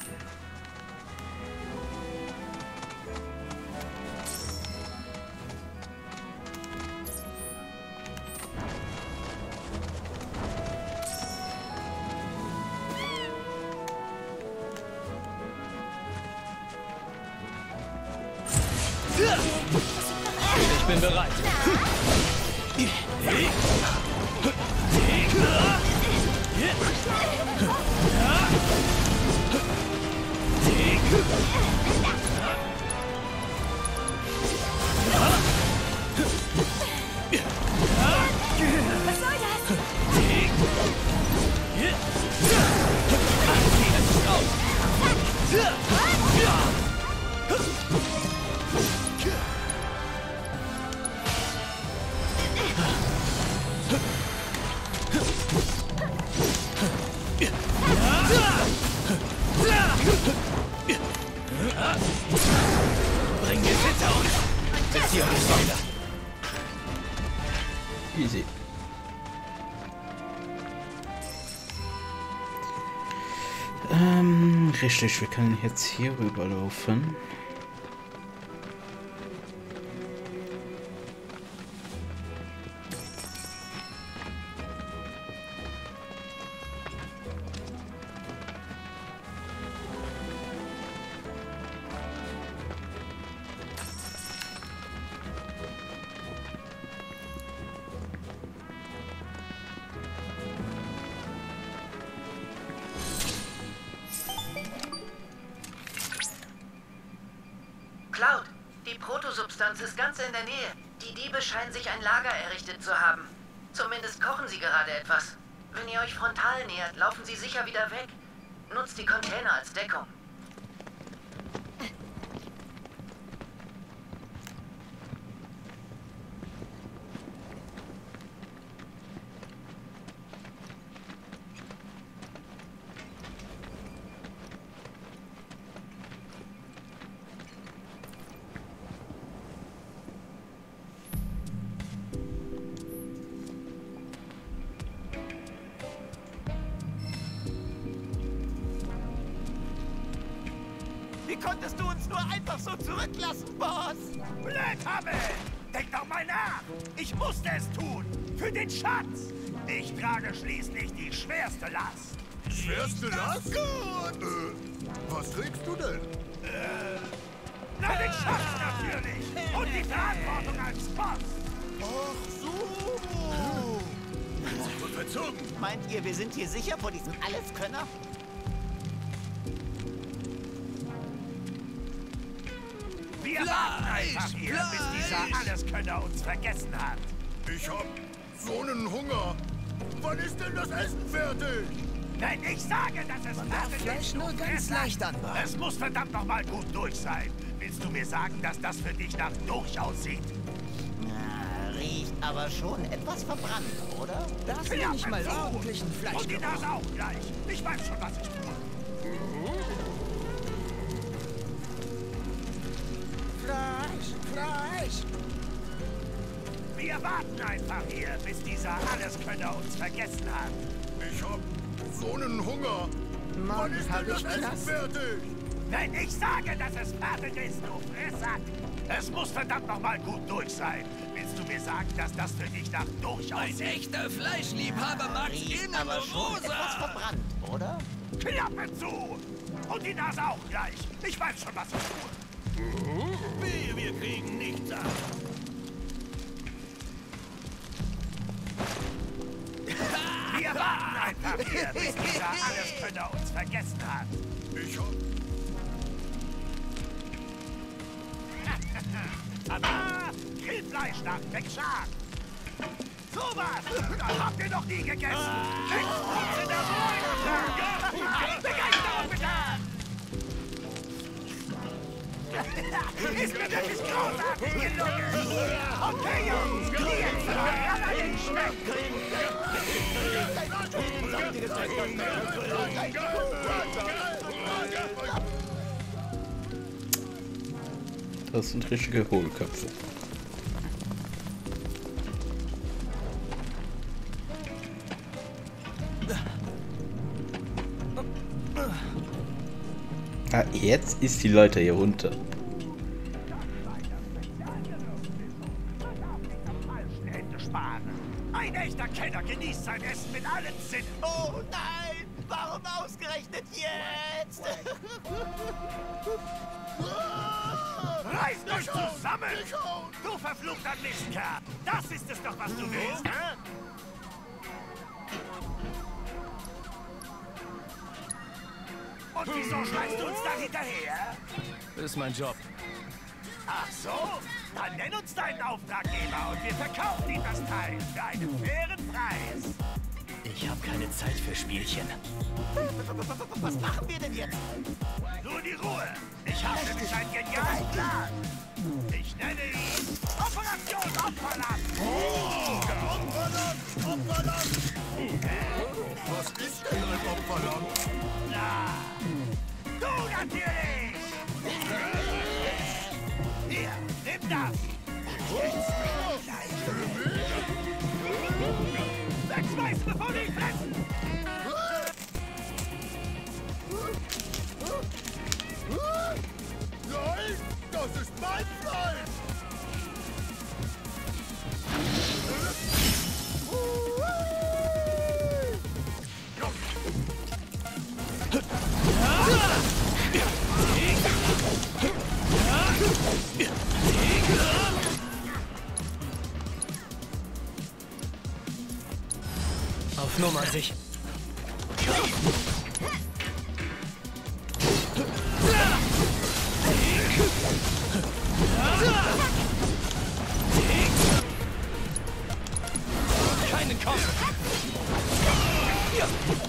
Ich bin bereit. Was soll das? Bring es hinter uns. Bis hier nicht weiter. Easy. Richtig, wir können jetzt hier rüberlaufen. Cloud, die Protosubstanz ist ganz in der Nähe. Die Diebe scheinen sich ein Lager errichtet zu haben. Zumindest kochen sie gerade etwas. Wenn ihr euch frontal nähert, laufen sie sicher wieder weg. Nutzt die Container als Deckung. Wie konntest du uns nur einfach so zurücklassen, Boss? Blödhammel! Denk doch mal nach! Ich musste es tun! Für den Schatz! Ich trage schließlich die schwerste Last. Schwerste Last? Gut! Was trägst du denn? Na, den Schatz natürlich! Und die Verantwortung als Boss! Ach so! Hat sich wohl verzogen. Meint ihr, wir sind hier sicher vor diesem Alleskönner? Wir warten einfach hier, bis dieser Alleskönner uns vergessen hat. Ich hab so einen Hunger. Wann ist denn das Essen fertig? Wenn ich sage, dass es fertig ist, nur ganz leicht anbauen. es muss verdammt nochmal gut durch sein. Willst du mir sagen, dass das für dich nach durch aussieht? Na, riecht aber schon etwas verbrannt, oder? Das nenne ich mal ordentlichen Fleisch. Und die Nase auch gleich. Ich weiß schon, was ich tue. Fleisch! Wir warten einfach hier, bis dieser Alleskönner uns vergessen hat. Ich hab so einen Hunger. Wann ist denn das Essen fertig? Wenn ich sage, dass es fertig ist, du Fressack! Es muss verdammt nochmal gut durch sein. Willst du mir sagen, dass das für dich nach durch aussieht? Ein echter Fleischliebhaber mag's innen aber schon etwas verbrannt, oder? Klappe zu! Und die Nase auch gleich. Ich weiß schon, was ich tue. Wehe, wir kriegen nichts ab. Wir warten einfach hier, bis dieser Alleskönner uns vergessen hat. Ich hab... Tada! Grillfleisch nach Beckschak! Sowas! Das habt ihr noch nie gegessen! Längst in der Freude! Begeisterung bitte! Ist mir wirklich großartig gelungen! Okay, Jungs, jetzt ran den Speck! Das sind richtige Hohlköpfe. Ah, jetzt ist die Leute hier runter. Ein echter Kenner genießt sein Essen mit allen Sinnen. Oh nein! Warum ausgerechnet jetzt? Reißt euch zusammen! Du verfluchter Mistkerl! Das ist es doch, was du willst, hä? Und wieso schleißt du uns da hinterher? Ist mein Job. Ach so? Dann nenn uns deinen Auftraggeber und wir verkaufen ihm das Teil für einen fairen Preis. Ich habe keine Zeit für Spielchen. Was machen wir denn jetzt? Nur die Ruhe! Ich habe nämlich einen genialen Plan! Ich nenne ihn Operation Opferland! Opferland! Was ist denn ein Opferland? Na, du natürlich! Hier, nimm das! Wegschmeißen, bevor die fressen! Nein, das ist mein Fleisch! Auf Nummer sicher. Keinen Kopf. Ja.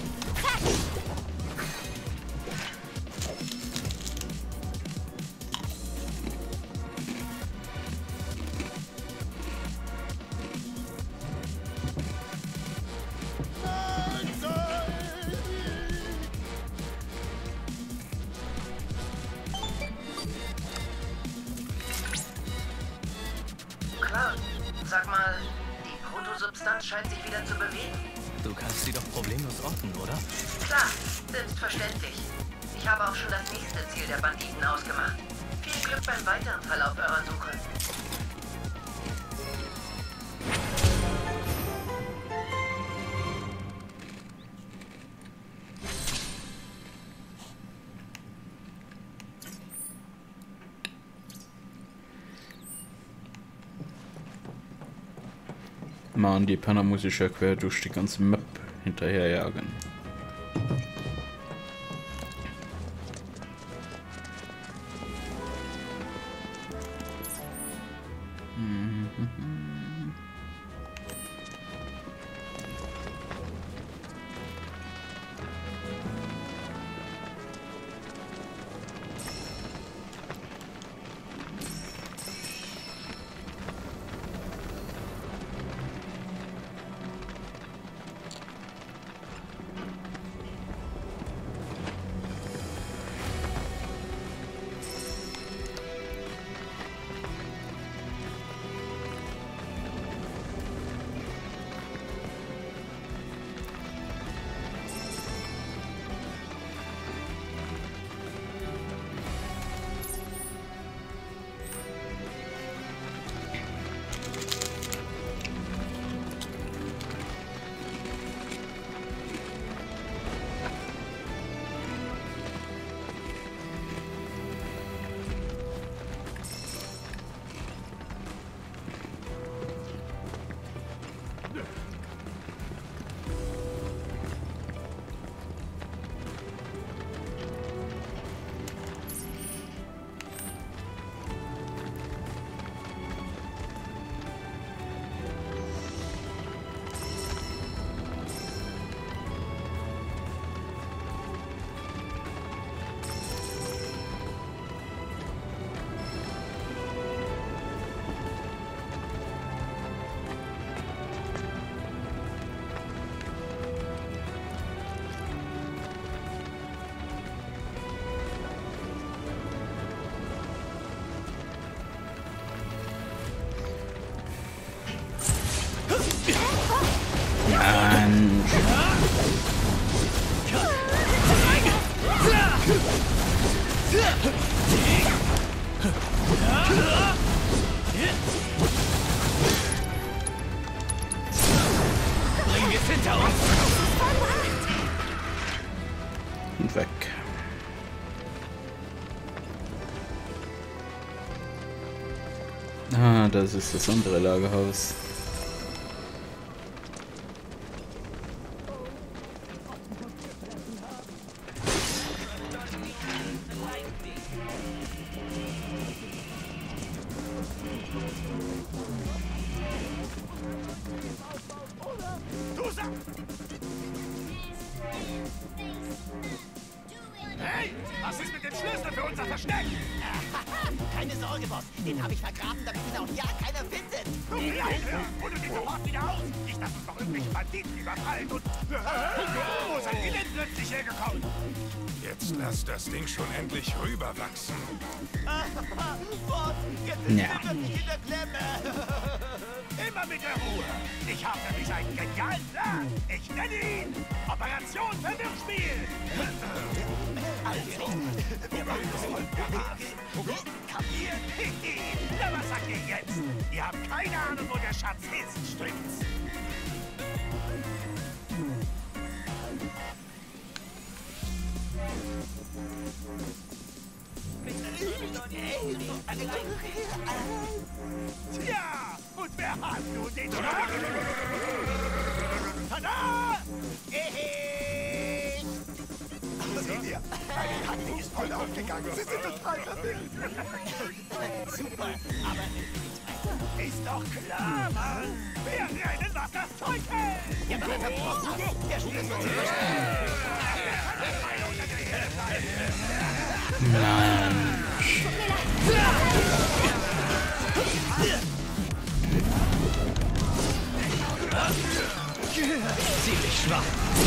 Klar. Sag mal, die Protosubstanz scheint sich wieder zu bewegen. Du kannst sie doch problemlos orten, oder? Klar, selbstverständlich. Ich habe auch schon das nächste Ziel der Banditen ausgemacht. Viel Glück beim weiteren Verlauf eurer Suche. Mann, die Penner muss ich ja quer durch die ganze Map hinterherjagen. Mensch. Bringen wir es hinter uns! Und weg. Ah, das ist das andere Lagerhaus. Hey, was ist mit dem Schlüssel für unser Versteck? Keine Sorge, Boss. Den habe ich vergraben, damit ihn auch ja keiner findet. Du Kleine, hol du den sofort wieder aus. Nicht, dass uns noch irgendwelche Banditen überfallen und... Wo seid ihr denn plötzlich hergekommen? Jetzt lass das Ding schon endlich rüberwachsen. Boss, jetzt Ja. sind wir nicht in der Klemme. Immer mit der Ruhe. Ich habe nämlich einen genialen Plan. Ich nenne ihn Operation Verwirrspiel. Kapiert? Na, was sagt ihr jetzt? Ihr habt keine Ahnung, wo der Schatz ist, stimmt's? Tja, und wer hat nun den Schatz? Tada! Ich! Seht ihr? Meine Taktik ist voll aufgegangen. Sie sind total verwirrt. Super, aber Ist doch klar, Mann! Wir rennen, was das Zeug hält! ja, aber der Schlüssel zu Mensch. Ziemlich schwach.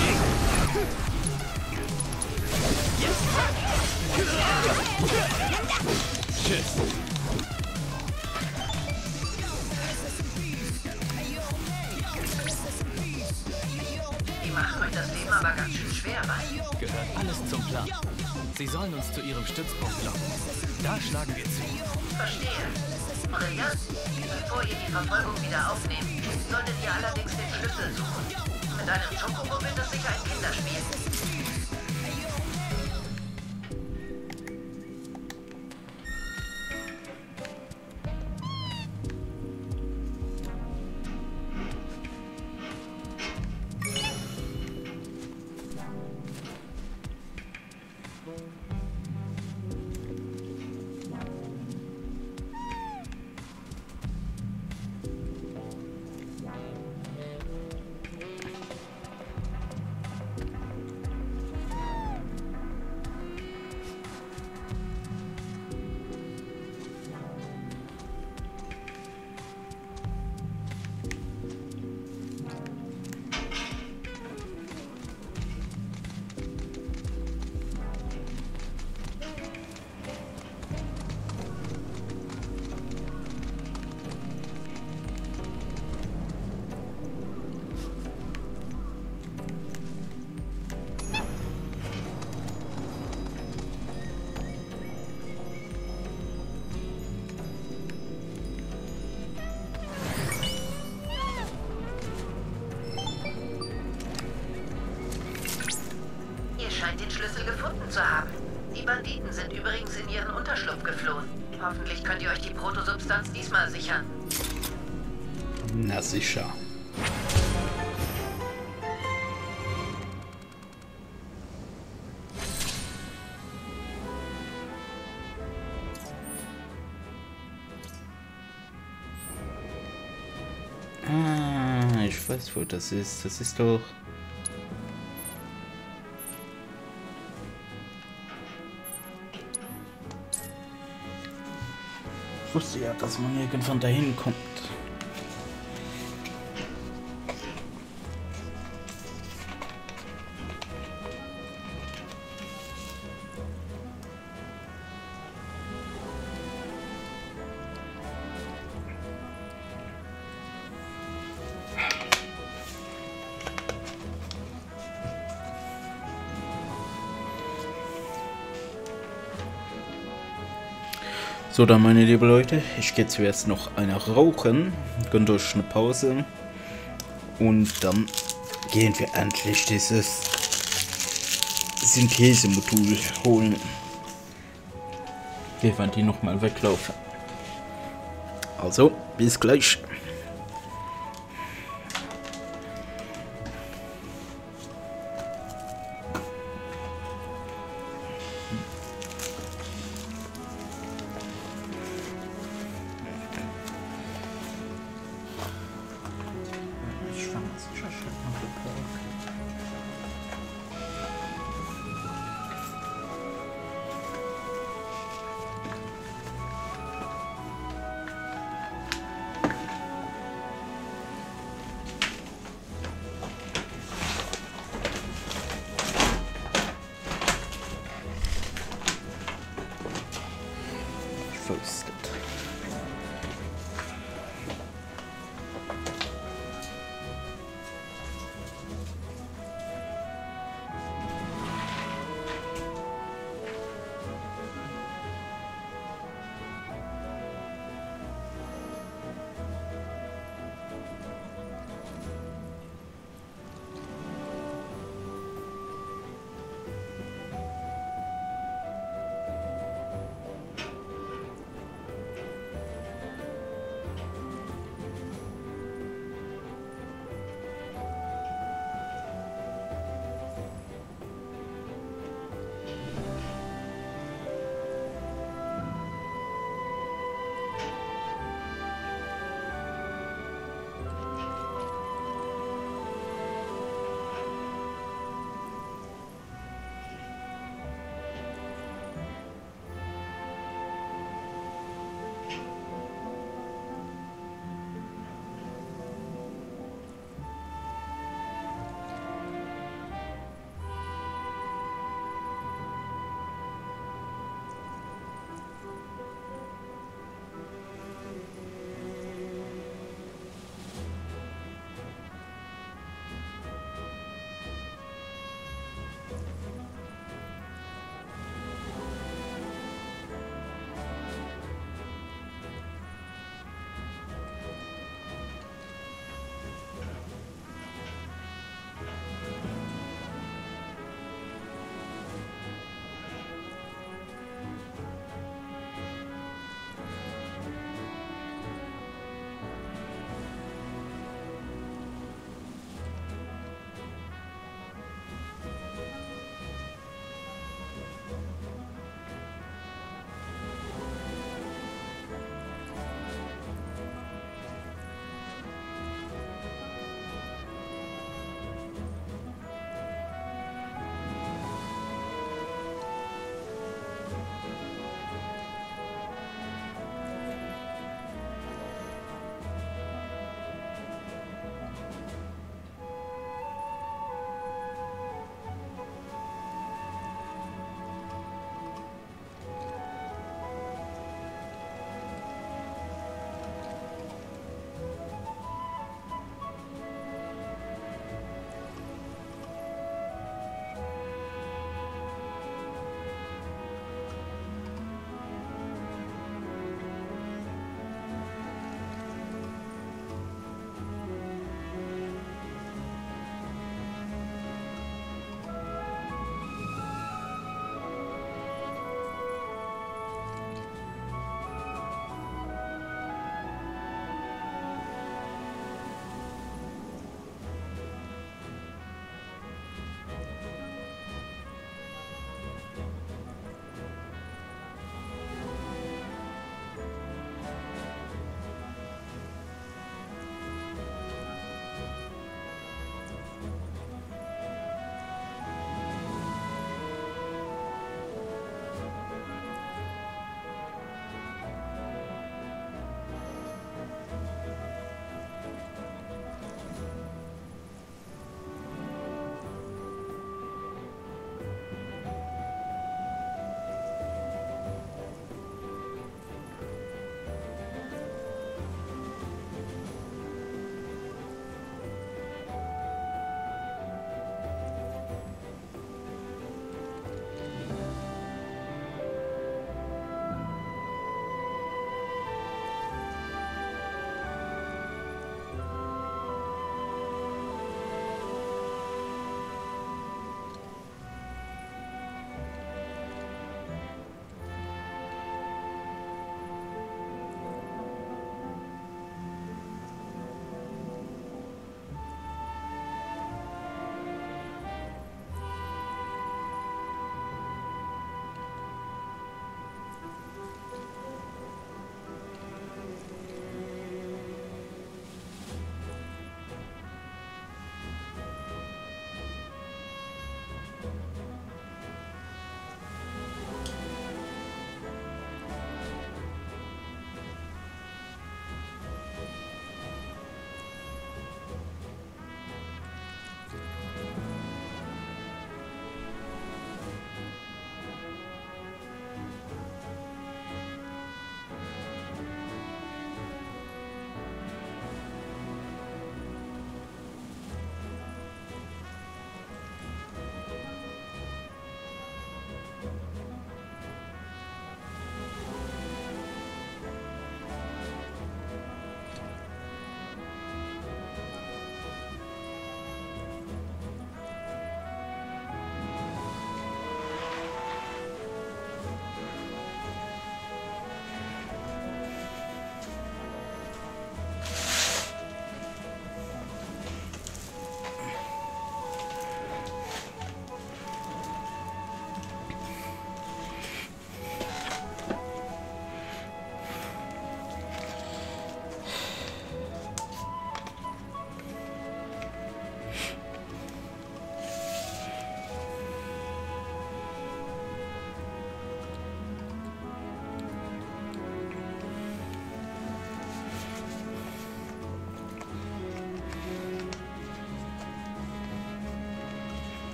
Tschüss. Die machen euch das Leben aber ganz schön schwer, was? Gehört alles zum Plan. Sie sollen uns zu ihrem Stützpunkt locken. Da schlagen wir zu. Verstehe. Brillant. Bevor ihr die Verfolgung wieder aufnehmt, solltet ihr allerdings den Schlüssel suchen. Mit einem Chocobo wird das sicher ein Kinderspiel. Scheint den Schlüssel gefunden zu haben. Die Banditen sind übrigens in ihren Unterschlupf geflohen. Hoffentlich könnt ihr euch die Protosubstanz diesmal sichern. Na sicher. Ah, ich weiß, wo das ist. Das ist doch... Ich wusste ja, dass man irgendwann dahin kommt. So, dann meine lieben Leute, ich gehe zuerst noch eine rauchen, gönnt euch eine Pause und dann gehen wir endlich dieses Synthesemodul holen. Wir werden die nochmal weglaufen. Also, bis gleich.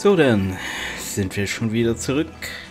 So, dann sind wir schon wieder zurück.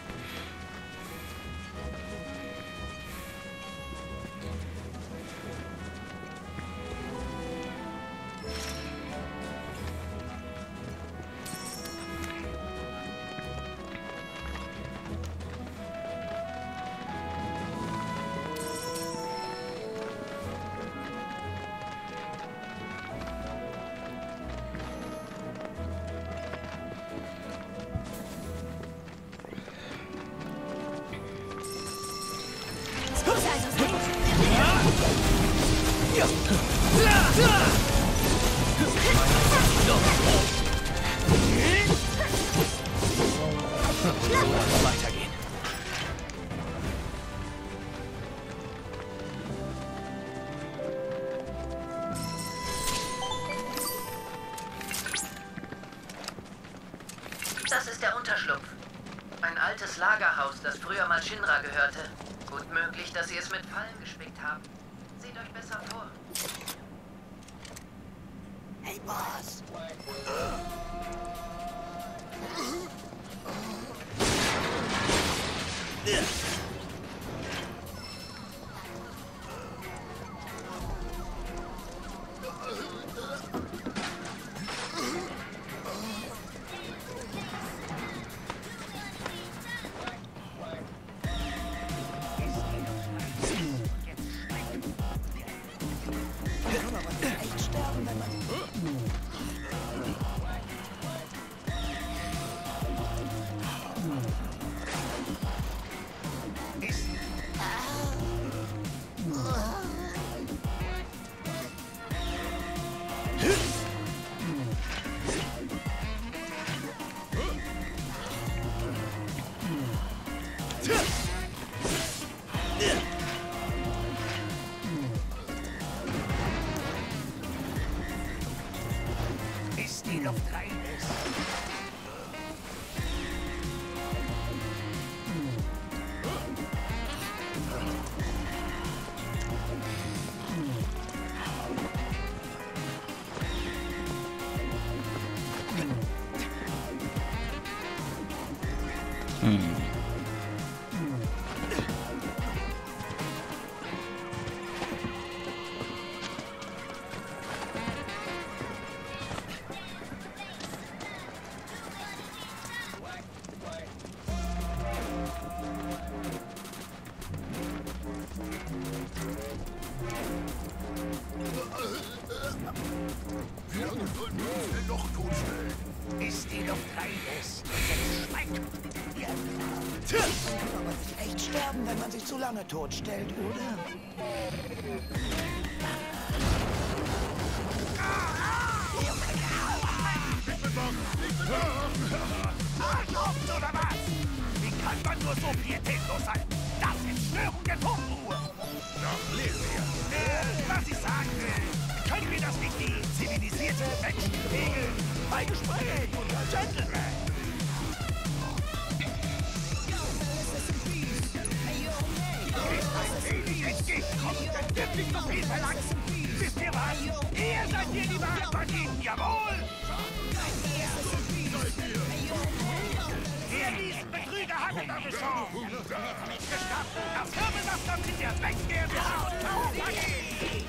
Weitergehen. Das ist der Unterschlupf. Ein altes Lagerhaus, das früher mal Shinra gehörte. Gut möglich, dass sie es mit Fallen gespickt haben. Seht euch besser vor. Hey, Boss! Bis die Luft rein ist. Wie lange sollen wir uns denn noch totstellen? Bis die Luft rein ist. Jetzt schmeckt. Ja. Kann aber nicht echt sterben, wenn man sich zu lange totstellt, oder? Arschloch, oder was? Wie kann man nur so pietätlos sein? Das ist Störung der Totenruhe. Doch lesen wir. Was ich sagen will, können wir das nicht die zivilisierte Menschenregel bei Gesprächen unter Gentlemen? Ist ein wenig entgegenkommen, denn wirklich zu viel verlangt. Wisst ihr was? Ihr seid hier die wahren Banditen, jawohl! Ihr diesen Betrüger hattet eure Chance. Gestatten, das Wirbelwasser mit der Wegkehrende und aufgehen!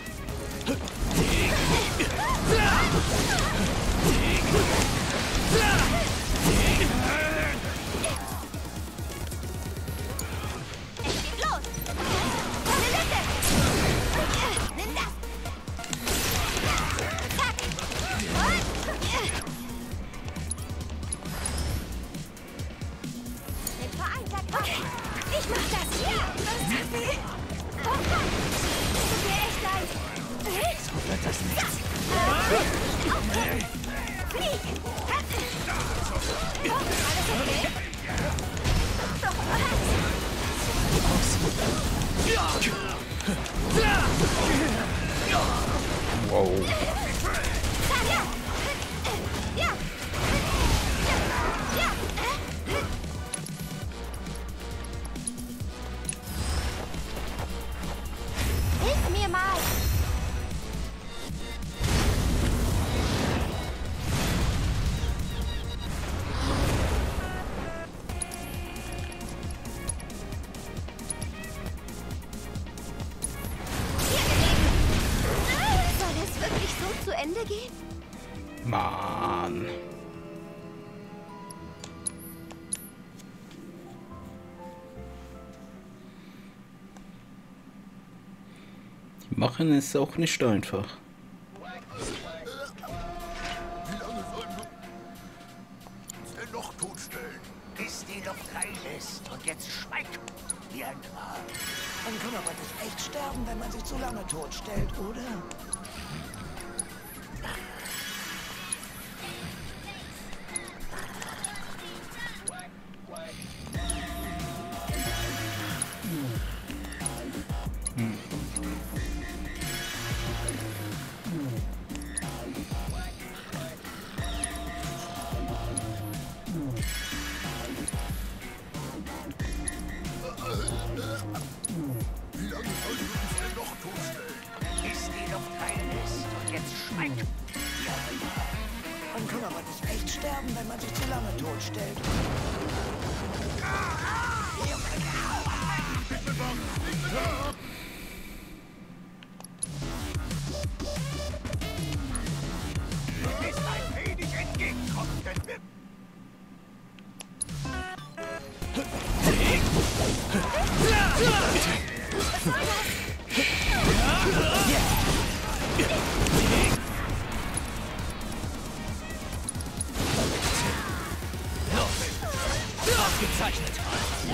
Ich mach das! Ja! Oh Gott! Tut mir echt leid! So wird das nichts. Flieg! Alles okay? Doch, Wow. Ja! Ja! Hilf mir mal! Mann. Die machen es auch nicht einfach. Wie lange sollen wir uns denn noch totstellen? Bis die Luft rein ist und jetzt schweigt wie ein Grab. Man kann aber nicht echt sterben, wenn man sich zu lange totstellt, oder? Wie lange sollen wir uns denn noch totstellen? Bis die Luft rein ist und jetzt schweigt wie ein Grab. Man kann aber nicht echt sterben, wenn man sich zu lange totstellt. Du bist ein wenig entgegenkommend, denn wir... Ausgezeichnet.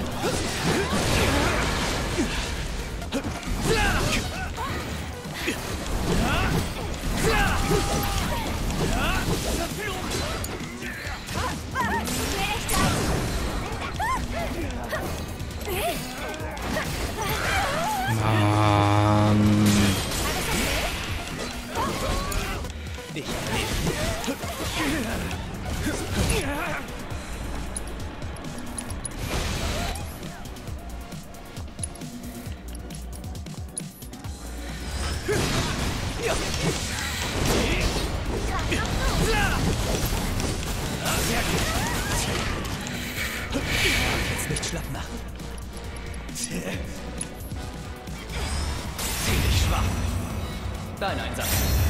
Mann. Ich lebe. Jetzt nicht schlapp machen. Ziemlich schwach. Dein Einsatz.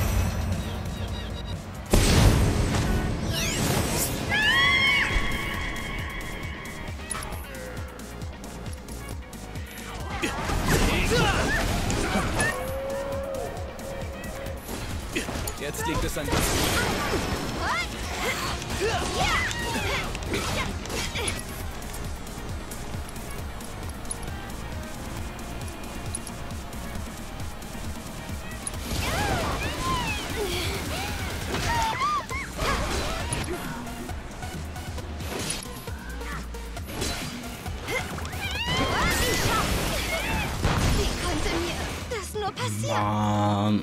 Jetzt liegt es an dir. Wie konnte mir das nur passieren? Mann.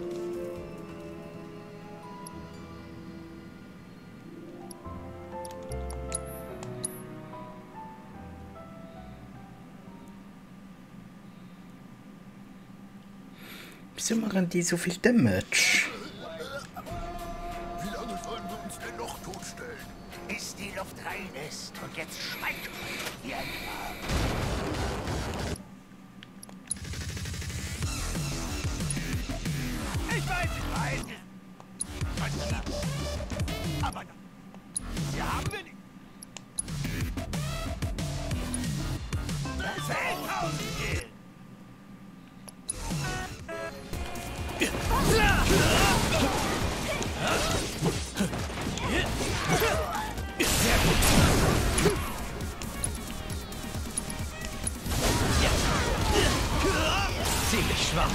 Wieso machen die so viel Damage? Wie lange sollen wir uns denn noch totstellen? Bis die Luft rein ist und jetzt schweigt wie ein Grab. Ich weiß. Aber sie haben wir nicht. 10.000 Gil. Sehr gut. Ziemlich schwach.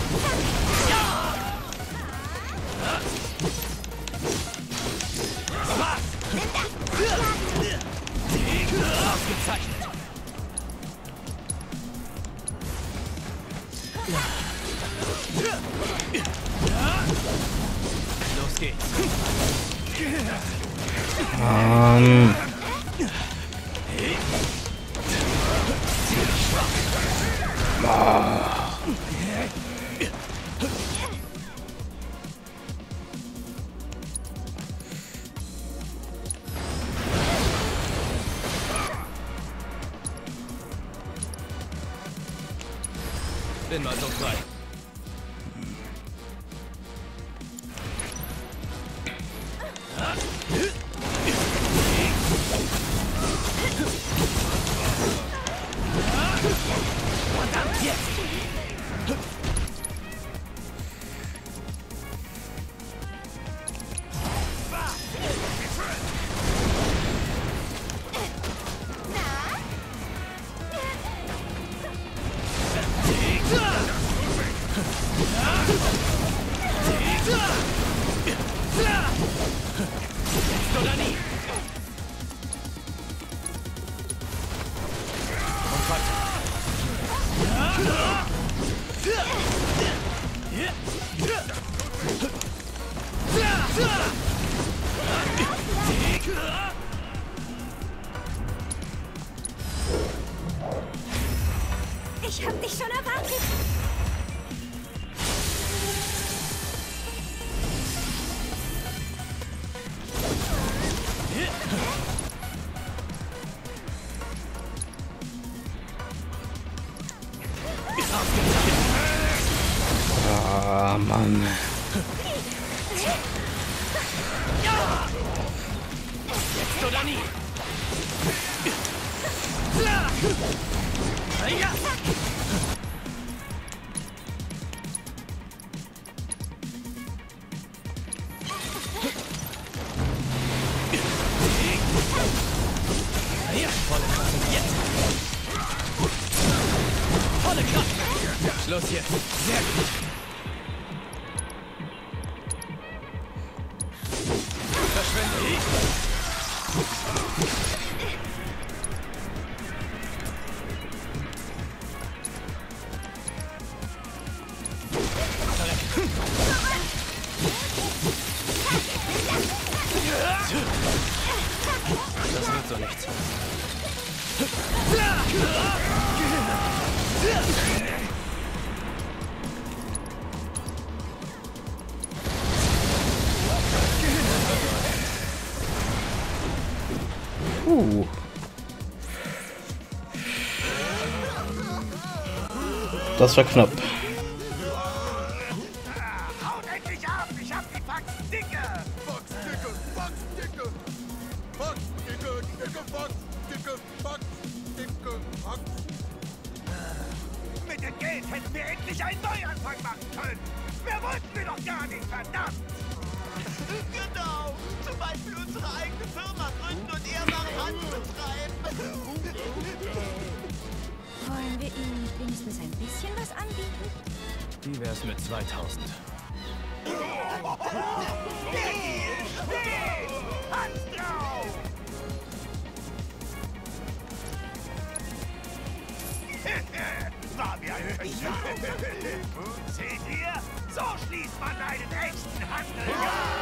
Ausgezeichnet. Los geht's. Bin mal so frei. Verdammt, jetzt! Jetzt oder nie! Und weiter! Ich hab dich schon erwartet. Ah, Mann. Jetzt oder nie! Ja! Ja, volle Kraft. Jetzt! Volle Kraft! Schluss hier. Sehr gut. Verschwinde. Das wird so nichts. Das war knapp. Haut endlich ab! Ich hab die Faxen dicke! Faxdicke, Faxdicke! Faxdicke, dicke Faxdicke, Faxdicke, Fax. Mit dem Geld hätten wir endlich einen Neuanfang machen können! Mehr wollten wir doch gar nicht, verdammt! Genau! Zum Beispiel unsere eigene Firma gründen und ehrbare Handel betreiben! Wollen wir ihnen nicht wenigstens ein bisschen was anbieten? Wie wär's mit 2000? Der Deal steht! Hand drauf! War mir ein Versprechen! Seht ihr? So schließt man einen echten Handel!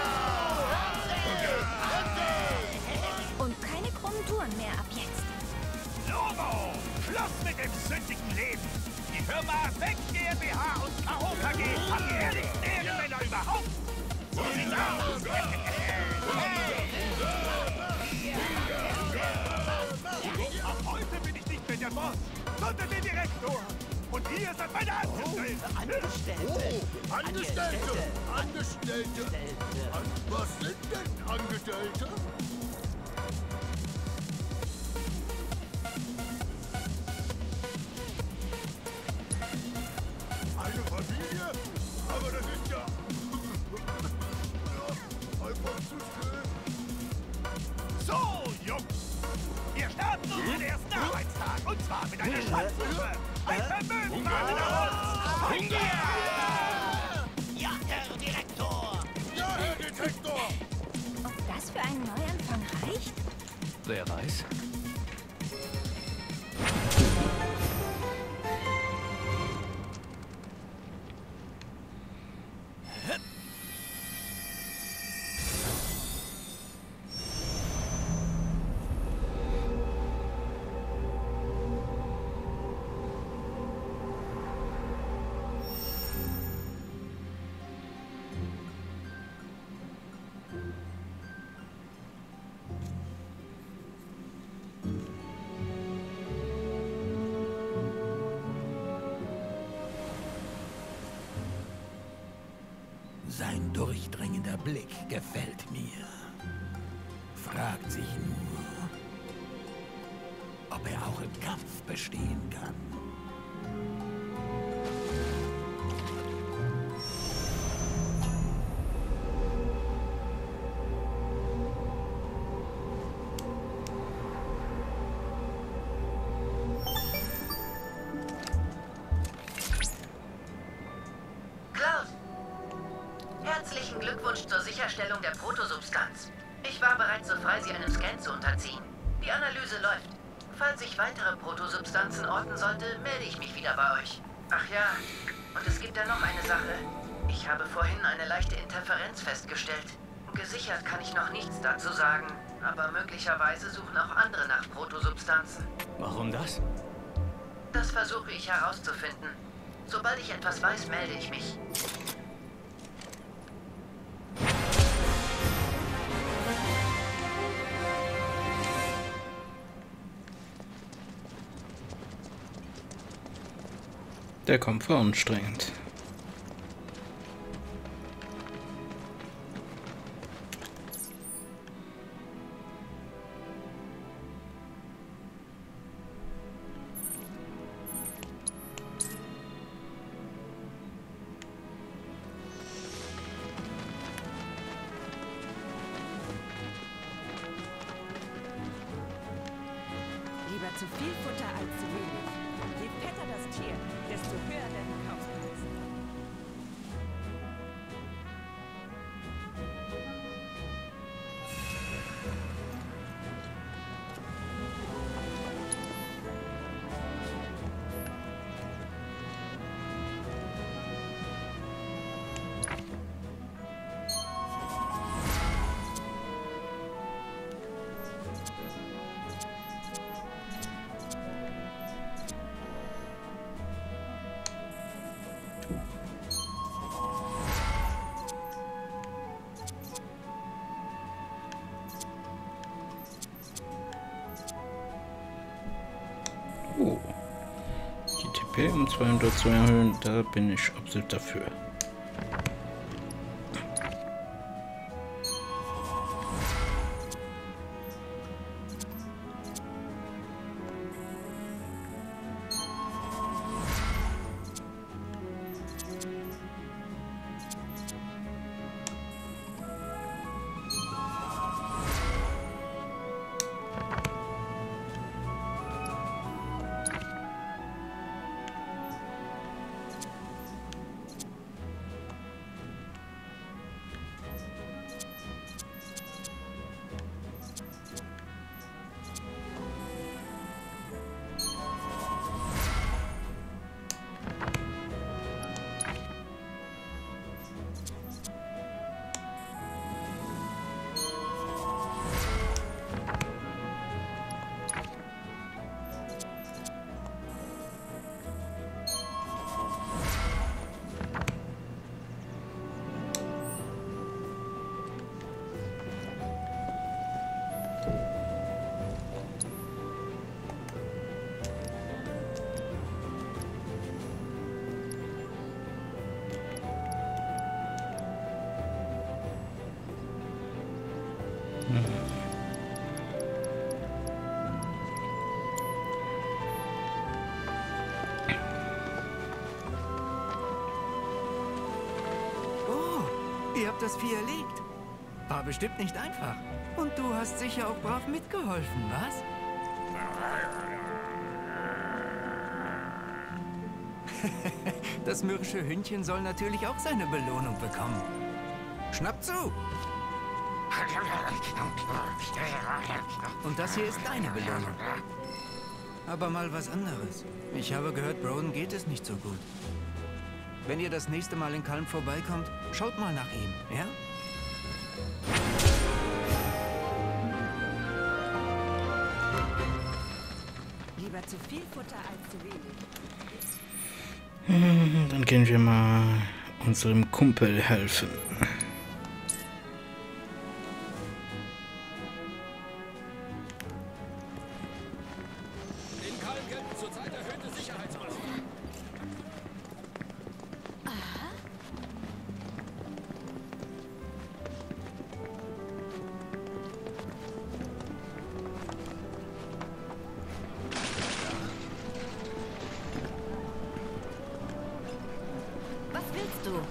Und keine krummen Touren mehr ab jetzt. Logo! Schluss mit dem sündigen Leben! Die Firma VII GmbH und KOKG haben die ehrlichsten Ehrenmänner überhaupt! So sieht's aus! Ab heute bin ich nicht mehr der Boss, sondern der Direktor! Und ihr seid meine Angestellten! Angestellte! Angestellte! Was sind denn Angestellte? Eine Familie? Aber das ist ja... einfach zu schön. So, Jungs! Wir starten unseren ersten Arbeitstag. Und zwar mit einer Schatzsuche. Ein Vermögen wartet auf uns. Von dir! Ja, Herr Direktor! Ja, Herr Detektor! Ob das für einen Neuanfang reicht? Wer weiß? Sein durchdringender Blick gefällt mir. Fragt sich nur, ob er auch im Kampf bestehen kann. Herzlichen Glückwunsch zur Sicherstellung der Protosubstanz. Ich war bereits so frei, sie einem Scan zu unterziehen. Die Analyse läuft. Falls ich weitere Protosubstanzen orten sollte, melde ich mich wieder bei euch. Ach ja, und es gibt ja noch eine Sache. Ich habe vorhin eine leichte Interferenz festgestellt. Gesichert kann ich noch nichts dazu sagen, aber möglicherweise suchen auch andere nach Protosubstanzen. Warum das? Das versuche ich herauszufinden. Sobald ich etwas weiß, melde ich mich. Der Kampf war anstrengend. Lieber zu viel Futter als zu wenig. Je fetter das Tier, desto höher der Verkaufspreis. Oh. Die TP um 200 zu erhöhen, da bin ich absolut dafür. Ihr habt das Vieh erlegt. War bestimmt nicht einfach. Und du hast sicher auch brav mitgeholfen, was? Das mürrische Hündchen soll natürlich auch seine Belohnung bekommen. Schnapp zu! Und das hier ist deine Belohnung. Aber mal was anderes. Ich habe gehört, Broden geht es nicht so gut. Wenn ihr das nächste Mal in Kalm vorbeikommt, schaut mal nach ihm, ja? Lieber zu viel Futter als zu wenig. Dann gehen wir mal unserem Kumpel helfen. In Kalm gelten zurzeit erhöhte Sicherheitsmaßnahmen. Was willst du?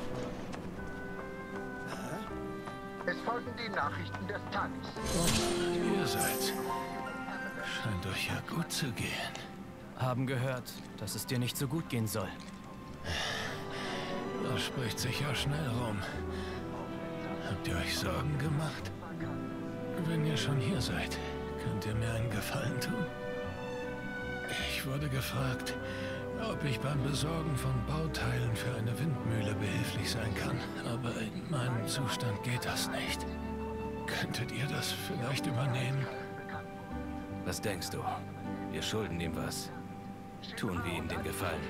Es folgen die Nachrichten des Tages. Ihr seid. Scheint euch ja gut zu gehen. Haben gehört, dass es dir nicht so gut gehen soll. Das spricht sich ja schnell rum. Habt ihr euch Sorgen gemacht? Wenn ihr schon hier seid, könnt ihr mir einen Gefallen tun? Ich wurde gefragt, ob ich beim Besorgen von Bauteilen für eine Windmühle behilflich sein kann. Aber in meinem Zustand geht das nicht. Könntet ihr das vielleicht übernehmen? Was denkst du? Wir schulden ihm was. Tun wir ihm den Gefallen.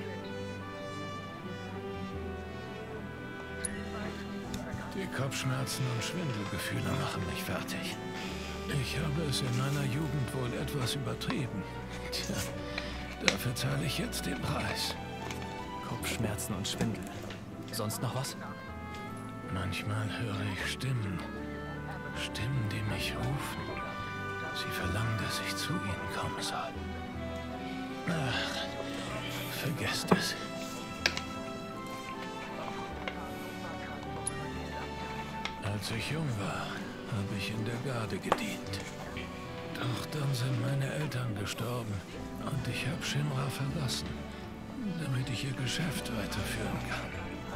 Die Kopfschmerzen und Schwindelgefühle machen mich fertig. Ich habe es in meiner Jugend wohl etwas übertrieben. Tja, dafür zahle ich jetzt den Preis. Kopfschmerzen und Schwindel. Sonst noch was? Manchmal höre ich Stimmen. Stimmen, die mich rufen. Sie verlangen, dass ich zu ihnen kommen soll. Ach, vergesst es. Als ich jung war, habe ich in der Garde gedient. Doch dann sind meine Eltern gestorben und ich habe Shinra verlassen, damit ich ihr Geschäft weiterführen kann.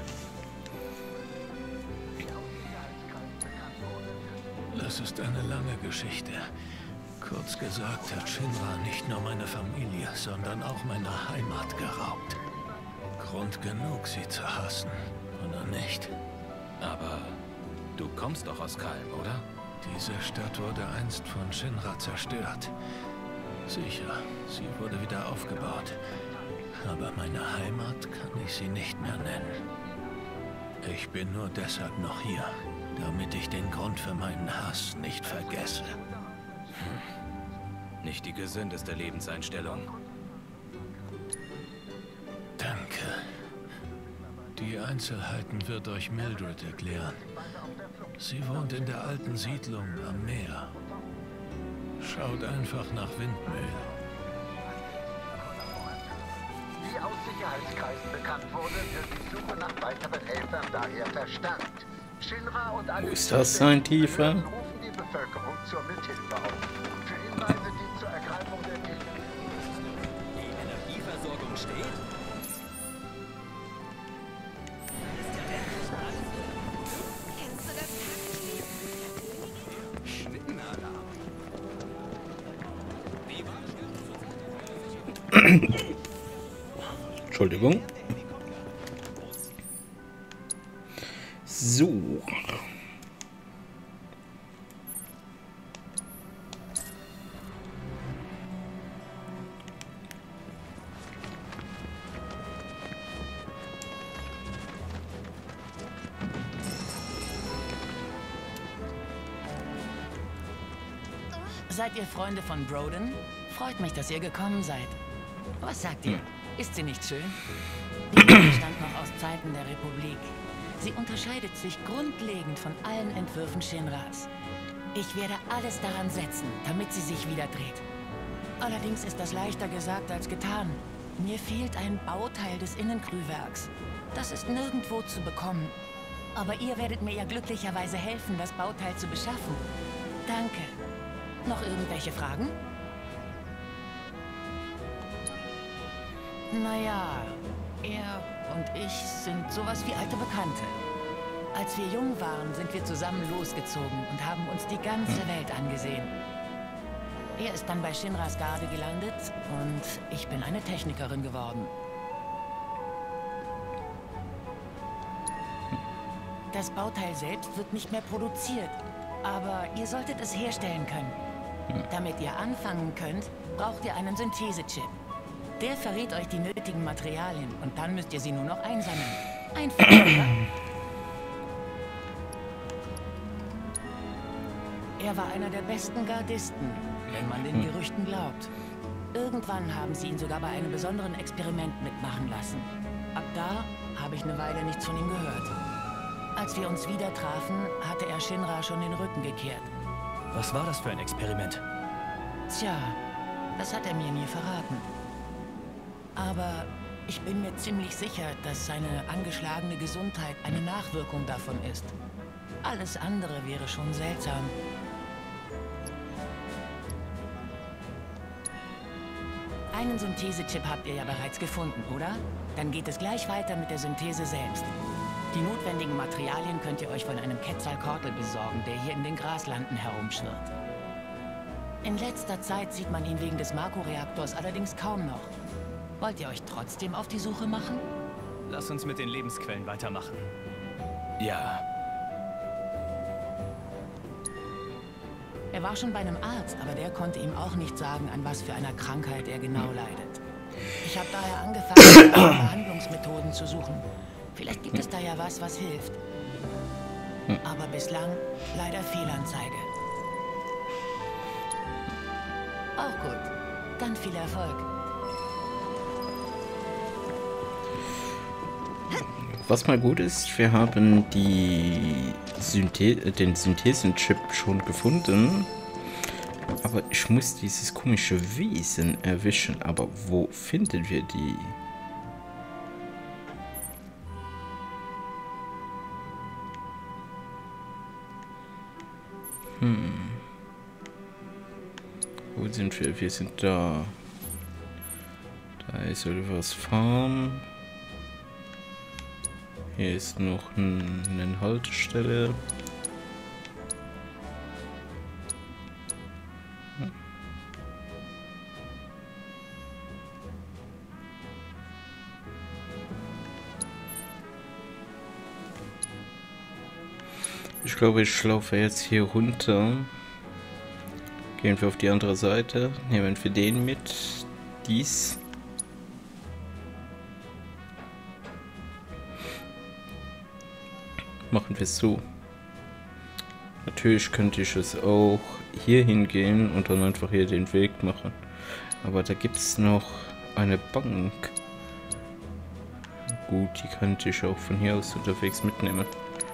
Das ist eine lange Geschichte. Kurz gesagt hat Shinra nicht nur meine Familie, sondern auch meine Heimat geraubt. Grund genug, sie zu hassen, oder nicht? Aber du kommst doch aus Kalm, oder? Diese Stadt wurde einst von Shinra zerstört. Sicher, sie wurde wieder aufgebaut. Aber meine Heimat kann ich sie nicht mehr nennen. Ich bin nur deshalb noch hier, damit ich den Grund für meinen Hass nicht vergesse. Nicht die gesündeste Lebenseinstellung. Danke. Die Einzelheiten wird euch Mildred erklären. Sie wohnt in der alten Siedlung am Meer. Schaut einfach nach Windmühlen. Wie aus Sicherheitskreisen bekannt wurde, wird die Suche nach weiteren Helfern daher verstärkt. Shinra und alle Wo ist das sein Tiefer? rufen die Bevölkerung zur Mithilfe auf. Für Hinweise, die zur Ergreifung der Die Energieversorgung steht. Kennst du das Schwindenalarm. Entschuldigung. So. Seid ihr Freunde von Broden? Freut mich, dass ihr gekommen seid. Was sagt ihr? Ist sie nicht schön? Die Mine stammt noch aus Zeiten der Republik. Sie unterscheidet sich grundlegend von allen Entwürfen Shinras. Ich werde alles daran setzen, damit sie sich wieder dreht. Allerdings ist das leichter gesagt als getan. Mir fehlt ein Bauteil des Innenkrüwerks. Das ist nirgendwo zu bekommen. Aber ihr werdet mir ja glücklicherweise helfen, das Bauteil zu beschaffen. Danke. Noch irgendwelche Fragen? Naja, er und ich sind sowas wie alte Bekannte. Als wir jung waren, sind wir zusammen losgezogen und haben uns die ganze Welt angesehen. Er ist dann bei Shinras Garde gelandet und ich bin eine Technikerin geworden. Das Bauteil selbst wird nicht mehr produziert, aber ihr solltet es herstellen können. Damit ihr anfangen könnt, braucht ihr einen Synthesechip. Der verrät euch die nötigen Materialien und dann müsst ihr sie nur noch einsammeln. Einfach, oder? Er war einer der besten Gardisten, wenn man den Gerüchten glaubt. Irgendwann haben sie ihn sogar bei einem besonderen Experiment mitmachen lassen. Ab da habe ich eine Weile nichts von ihm gehört. Als wir uns wieder trafen, hatte er Shinra schon den Rücken gekehrt. Was war das für ein Experiment? Tja, das hat er mir nie verraten. Aber ich bin mir ziemlich sicher, dass seine angeschlagene Gesundheit eine Nachwirkung davon ist. Alles andere wäre schon seltsam. Einen Synthesechip habt ihr ja bereits gefunden, oder? Dann geht es gleich weiter mit der Synthese selbst. Die notwendigen Materialien könnt ihr euch von einem Quetzalcoatl besorgen, der hier in den Graslanden herumschwirrt. In letzter Zeit sieht man ihn wegen des Marco-Reaktors allerdings kaum noch. Wollt ihr euch trotzdem auf die Suche machen? Lass uns mit den Lebensquellen weitermachen. Ja. Er war schon bei einem Arzt, aber der konnte ihm auch nicht sagen, an was für einer Krankheit er genau leidet. Ich habe daher angefangen, nach Behandlungsmethoden zu suchen. Vielleicht gibt es da ja was, was hilft. Aber bislang leider Fehlanzeige. Auch gut. Dann viel Erfolg. Was mal gut ist, wir haben den Synthesenchip schon gefunden. Aber ich muss dieses komische Wesen erwischen. Aber wo finden wir die? Wo sind wir? Wir sind da. Da ist Olivers Farm. Hier ist noch eine Haltestelle. Ich glaube, ich laufe jetzt hier runter. Gehen wir auf die andere Seite. Nehmen wir den mit. Dies. Machen wir es so. Natürlich könnte ich es auch hier hingehen und dann einfach hier den Weg machen. Aber da gibt es noch eine Bank. Gut, die könnte ich auch von hier aus unterwegs mitnehmen.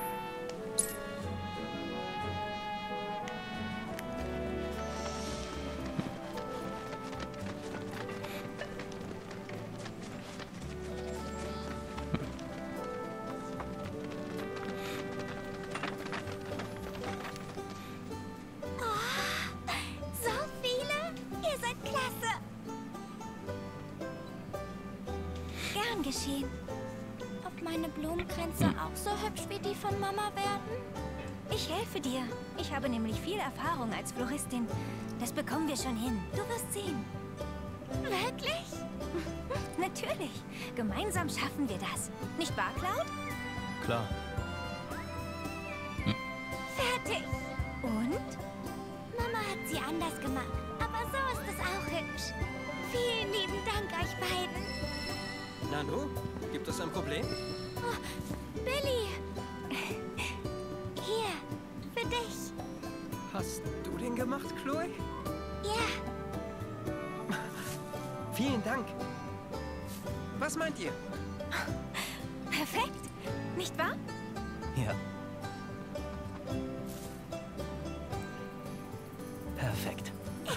Geschehen. Ob meine Blumenkränze auch so hübsch wie die von Mama werden? Ich helfe dir. Ich habe nämlich viel Erfahrung als Floristin. Das bekommen wir schon hin. Du wirst sehen. Wirklich? Natürlich. Gemeinsam schaffen wir das. Nicht wahr, Cloud? Klar. Fertig. Und? Mama hat sie anders gemacht. Aber so ist es auch hübsch. Vielen lieben Dank euch beiden. Nanu, gibt es ein Problem? Oh, Billy! Hier, für dich. Hast du den gemacht, Chloe? Ja. Vielen Dank. Was meint ihr? Perfekt, nicht wahr? Ja. Perfekt.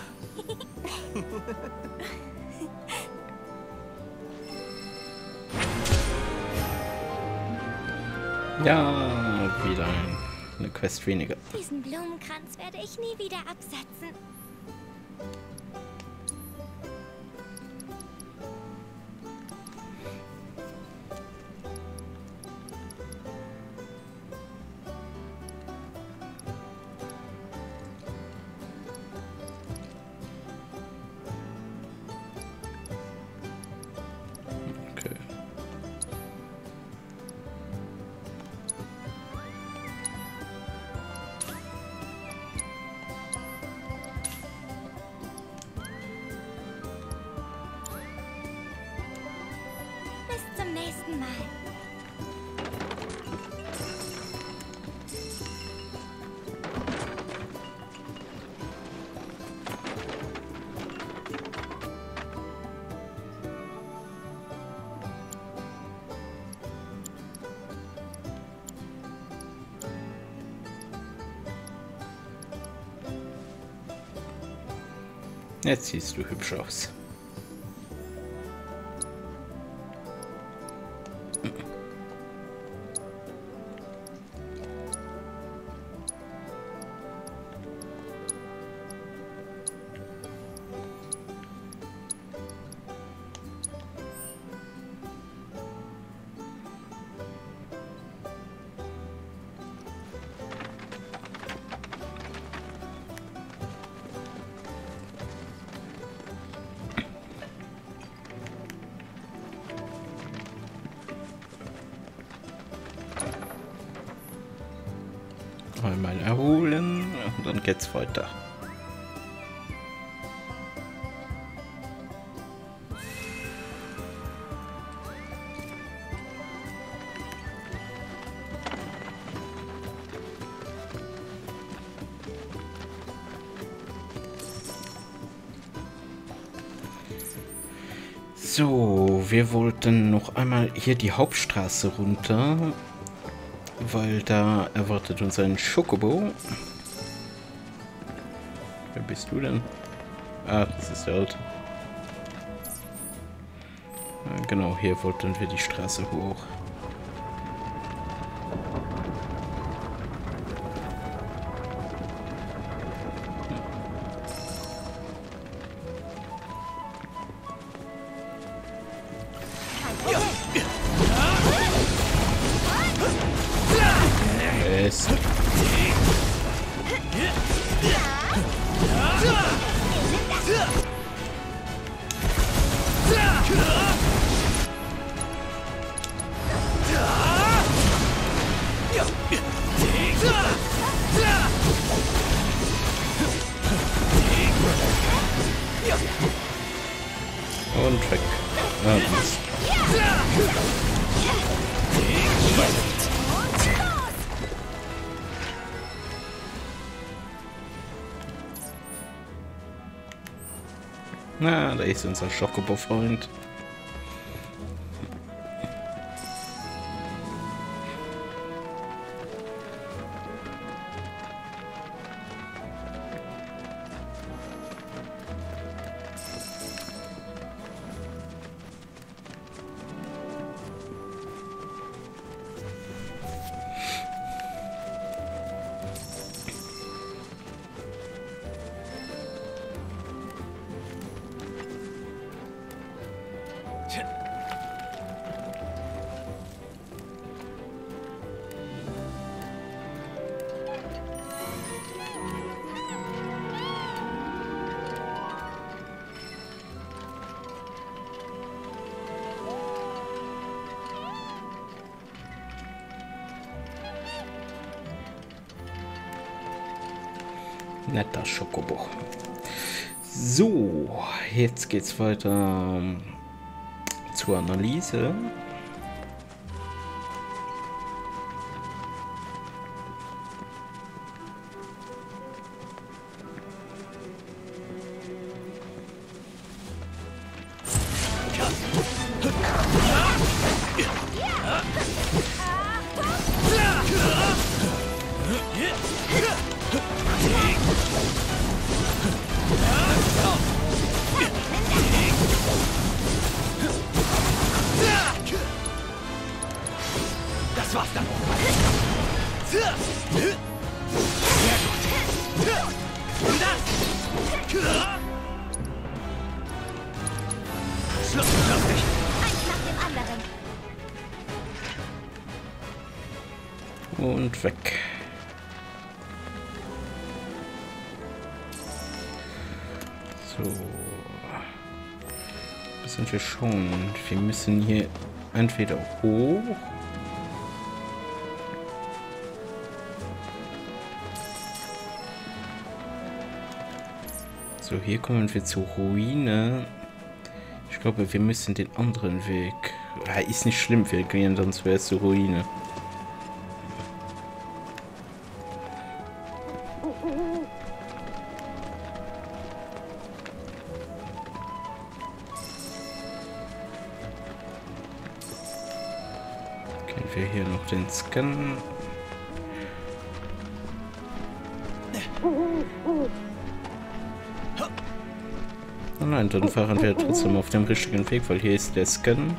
Ja, wieder eine Quest weniger. Diesen Blumenkranz werde ich nie wieder absetzen. Zum nächsten Mal. Jetzt siehst du hübsch aus. Einmal erholen und dann geht's weiter. So, wir wollten noch einmal hier die Hauptstraße runter, weil da erwartet uns ein Schokobo. Wer bist du denn? Ah, das ist der Alte. Genau, hier wollten wir die Straße hoch. Und weg. Ah, Mist. Na, da ist unser Schokobo-Freund. Netter Schokobo. So, jetzt geht's weiter zur Analyse. Das war's dann. Schluss mit lustig. Eins nach dem anderen. Und weg. So. Das sind wir schon. Wir müssen hier entweder hoch. So, hier kommen wir zur Ruine. Ich glaube, wir müssen den anderen Weg. Ja, ist nicht schlimm, wir gehen sonst wäre es zur Ruine. Kennen wir hier noch den Scan. Oh nein, dann fahren wir trotzdem auf dem richtigen Weg, weil hier ist der Scan.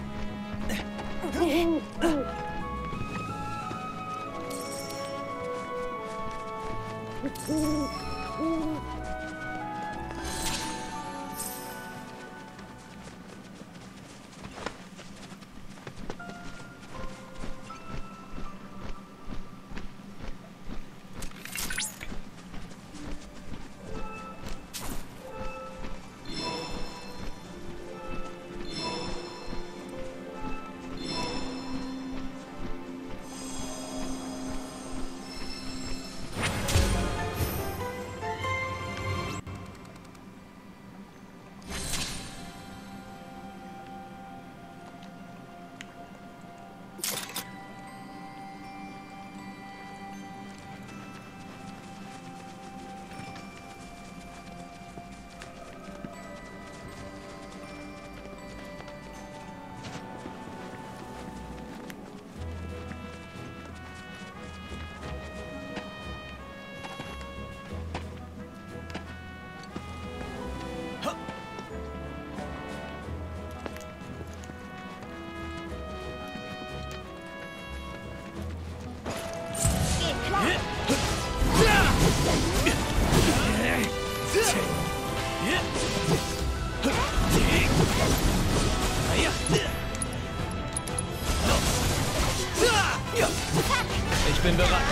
bin bereit.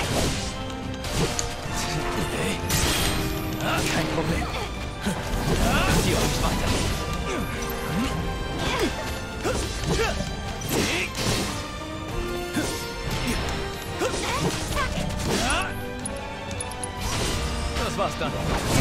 Kein Problem. Zieh euch weiter. Das war's dann.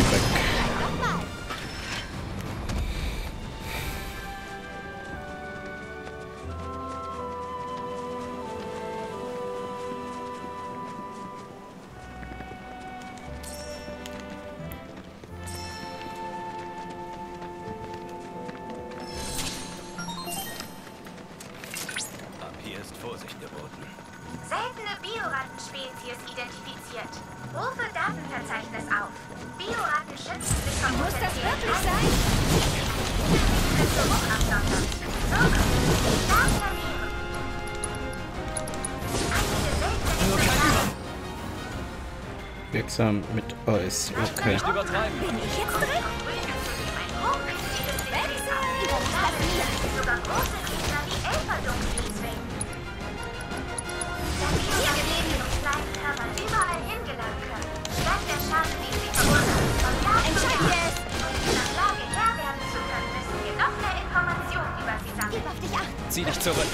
Vorsicht geboten. Seltene Biorattenspezies identifiziert. Rufe Datenverzeichnis auf. Bioratten schützen sich vom Muss das wirklich sein? Wirksam mit Eis, okay. Nicht übertreiben. Bin ich jetzt drin? Sogar große Gegner wie Elferdung deswegen. Da Bioratten und kleinen Körpern überall hingelangen können, steigt der Schaden, den sie verursachen, von Jahr zu Jahr. Um dieser Lage Herr werden zu können, müssen wir noch mehr Informationen über sie sammeln. Gib auf dich acht. Zieh dich zurück.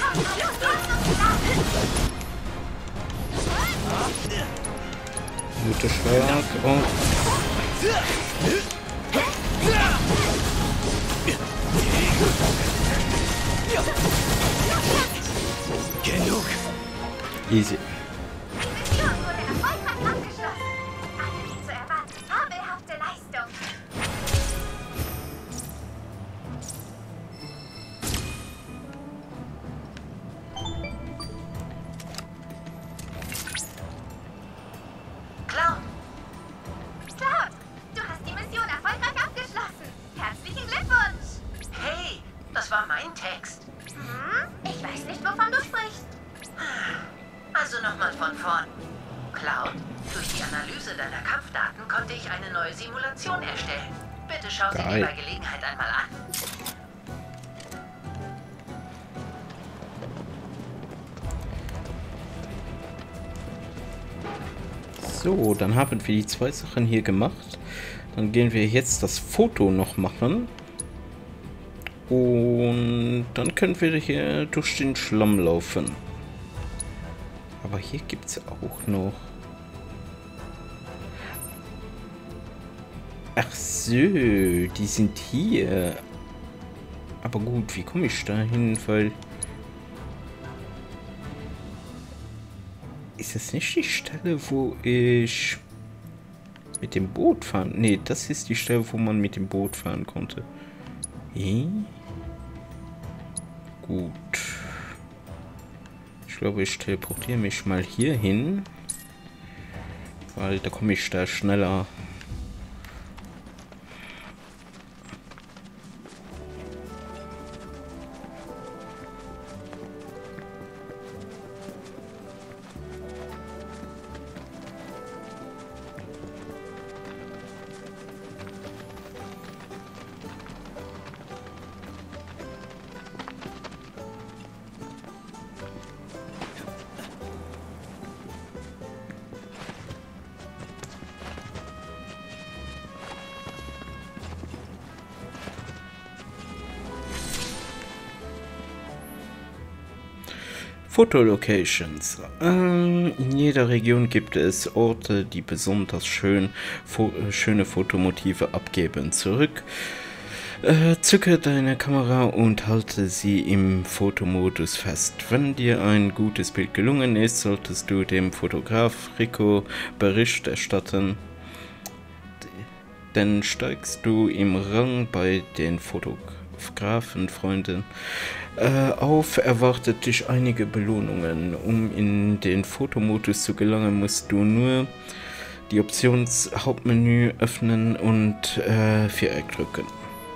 Gute Schlag und... Genug. Easy. Die Mission wurde erfolgreich abgeschlossen. Eine wie zu erwarten fabelhafte Leistung. Clown! Clown! Du hast die Mission erfolgreich abgeschlossen. Herzlichen Glückwunsch! Hey, das war mein Text. Ich weiß nicht, wovon du sprichst. Also nochmal von vorn. Cloud, durch die Analyse deiner Kampfdaten konnte ich eine neue Simulation erstellen. Bitte schau sie dir bei Gelegenheit einmal an. So, dann haben wir die zwei Sachen hier gemacht. Dann gehen wir jetzt das Foto noch machen. Und dann können wir hier durch den Schlamm laufen. Aber hier gibt es auch noch... Ach so, die sind hier. Aber gut, wie komme ich da hin? Weil... Ist das nicht die Stelle, wo ich mit dem Boot fahren? Nee, das ist die Stelle, wo man mit dem Boot fahren konnte. Gut. Ich glaube, ich teleportiere mich mal hier hin. Weil da komme ich da schneller. Fotolocations. In jeder Region gibt es Orte, die besonders schöne Fotomotive abgeben. Zücke deine Kamera und halte sie im Fotomodus fest. Wenn dir ein gutes Bild gelungen ist, solltest du dem Fotograf Rico Bericht erstatten. Dann steigst du im Rang bei den Fotografenfreunden auf, erwartet dich einige Belohnungen. Um in den Fotomodus zu gelangen, musst du nur die Options-Hauptmenü öffnen und Viereck drücken.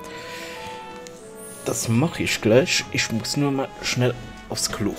Das mache ich gleich. Ich muss nur mal schnell aufs Klo.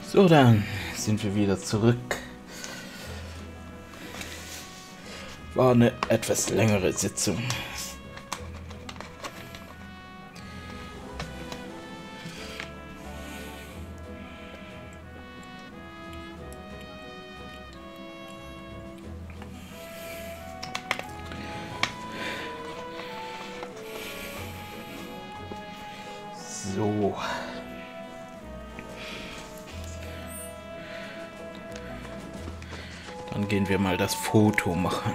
So, dann sind wir wieder zurück. War eine etwas längere Sitzung. So. Dann gehen wir mal das Foto machen.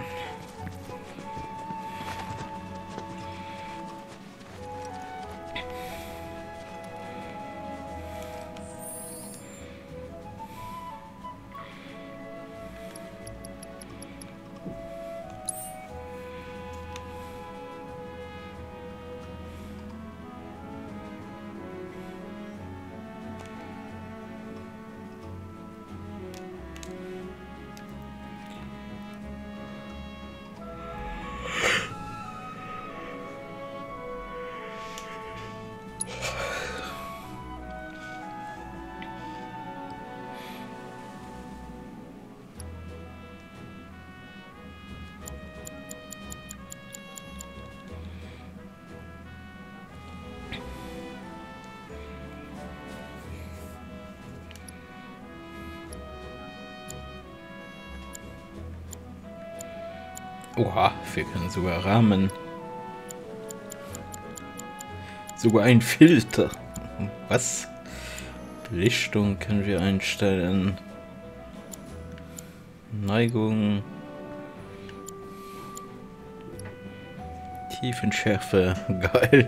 Oha, wir können sogar Rahmen. Sogar ein Filter. Was? Belichtung können wir einstellen. Neigung. Tiefenschärfe. Geil.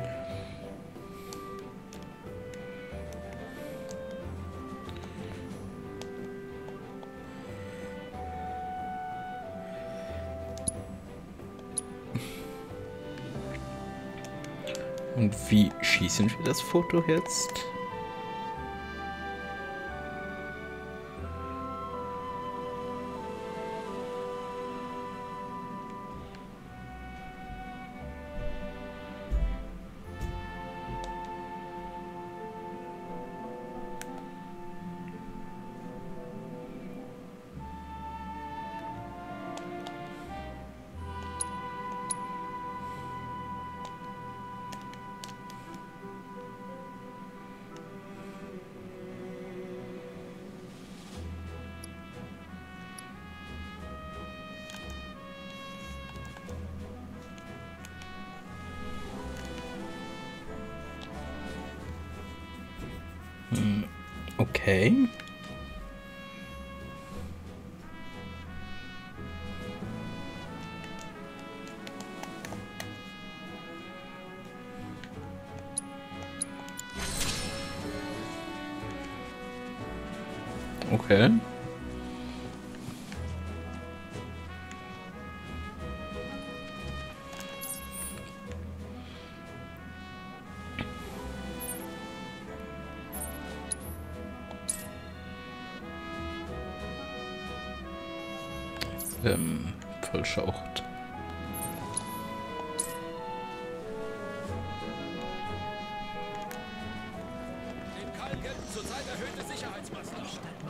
Und wie schießen wir das Foto jetzt? Okay. Okay. Vollschaucht. Den Kalk gelten zurzeit erhöhte Sicherheitsmaßnahmen.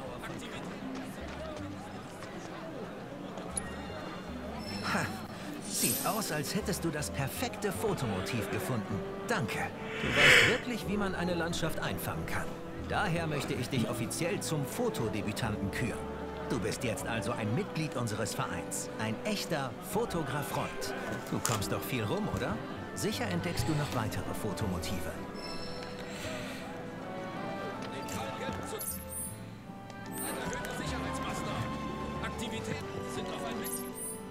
Ha, sieht aus, als hättest du das perfekte Fotomotiv gefunden. Danke. Du weißt wirklich, wie man eine Landschaft einfangen kann. Daher möchte ich dich offiziell zum Fotodebütanten küren. Du bist jetzt also ein Mitglied unseres Vereins. Ein echter Fotograf-Freund. Du kommst doch viel rum, oder? Sicher entdeckst du noch weitere Fotomotive. Erhöhte Sicherheitsmaßnahmen. Aktivitäten sind auf ein Mist.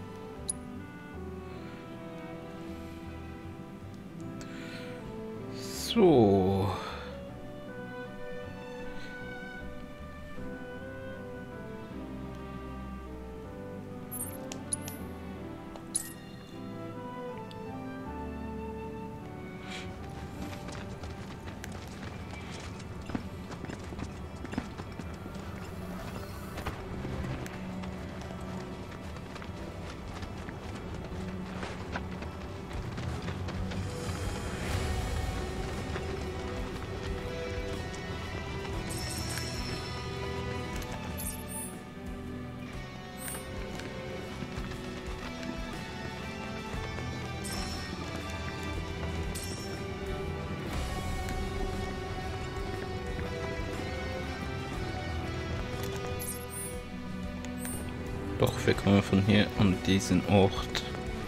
So. Doch, wir kommen von hier an diesen Ort.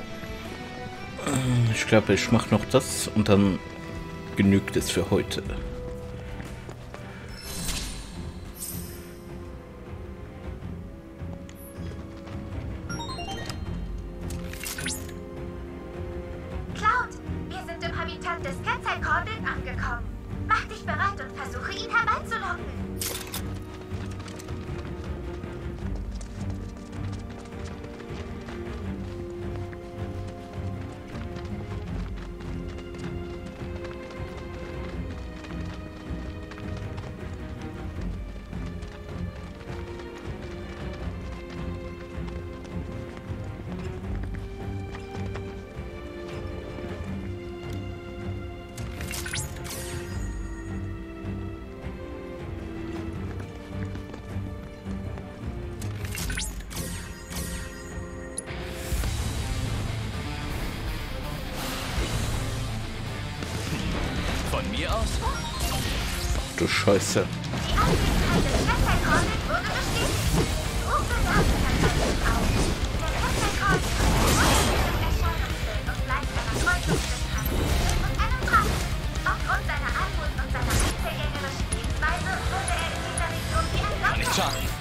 Ich glaube, ich mache noch das und dann genügt es für heute. Cloud, wir sind im Habitat des Kennzeichkordeln angekommen. Mach dich bereit und versuche ihn herbeizulocken. Von mir aus? Du Scheiße. Die Anwesenheit des Kennzeichkordeln wurde bestätigt. Rufe Datenverzeichnis auf. Der Kennzeichkordeln ist Erscheinungsbild und bleibt einer Kreuzungsdistanz und einem Drachen. Aufgrund seiner Armut und seiner einzeljägerischen Lebensweise wurde er in dieser Region wie ein Kann nicht Landkreis. schaden.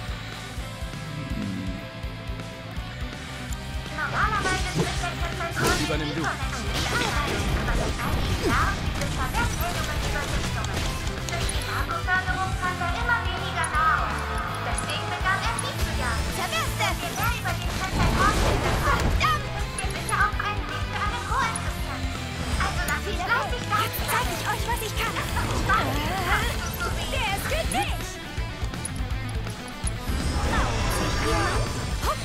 Normalerweise sind der Kennzeichkordeln Übernimm du. aber seit einigen Jahren gibt es Verwertmeldungen über Sichtungen. Durch die Narkoförderung fand er immer weniger Nahrung. Deswegen begann er Vieh zu jagen. Wenn ihr mehr über den Kennzeichkordeln erfahrt, müsst ihr bitte auch einen Weg für eine Crew interessieren. Also lasst mich fleißig da. Jetzt zeig ich euch, was ich kann. Der ist für dich. Sich jemand? Hopp.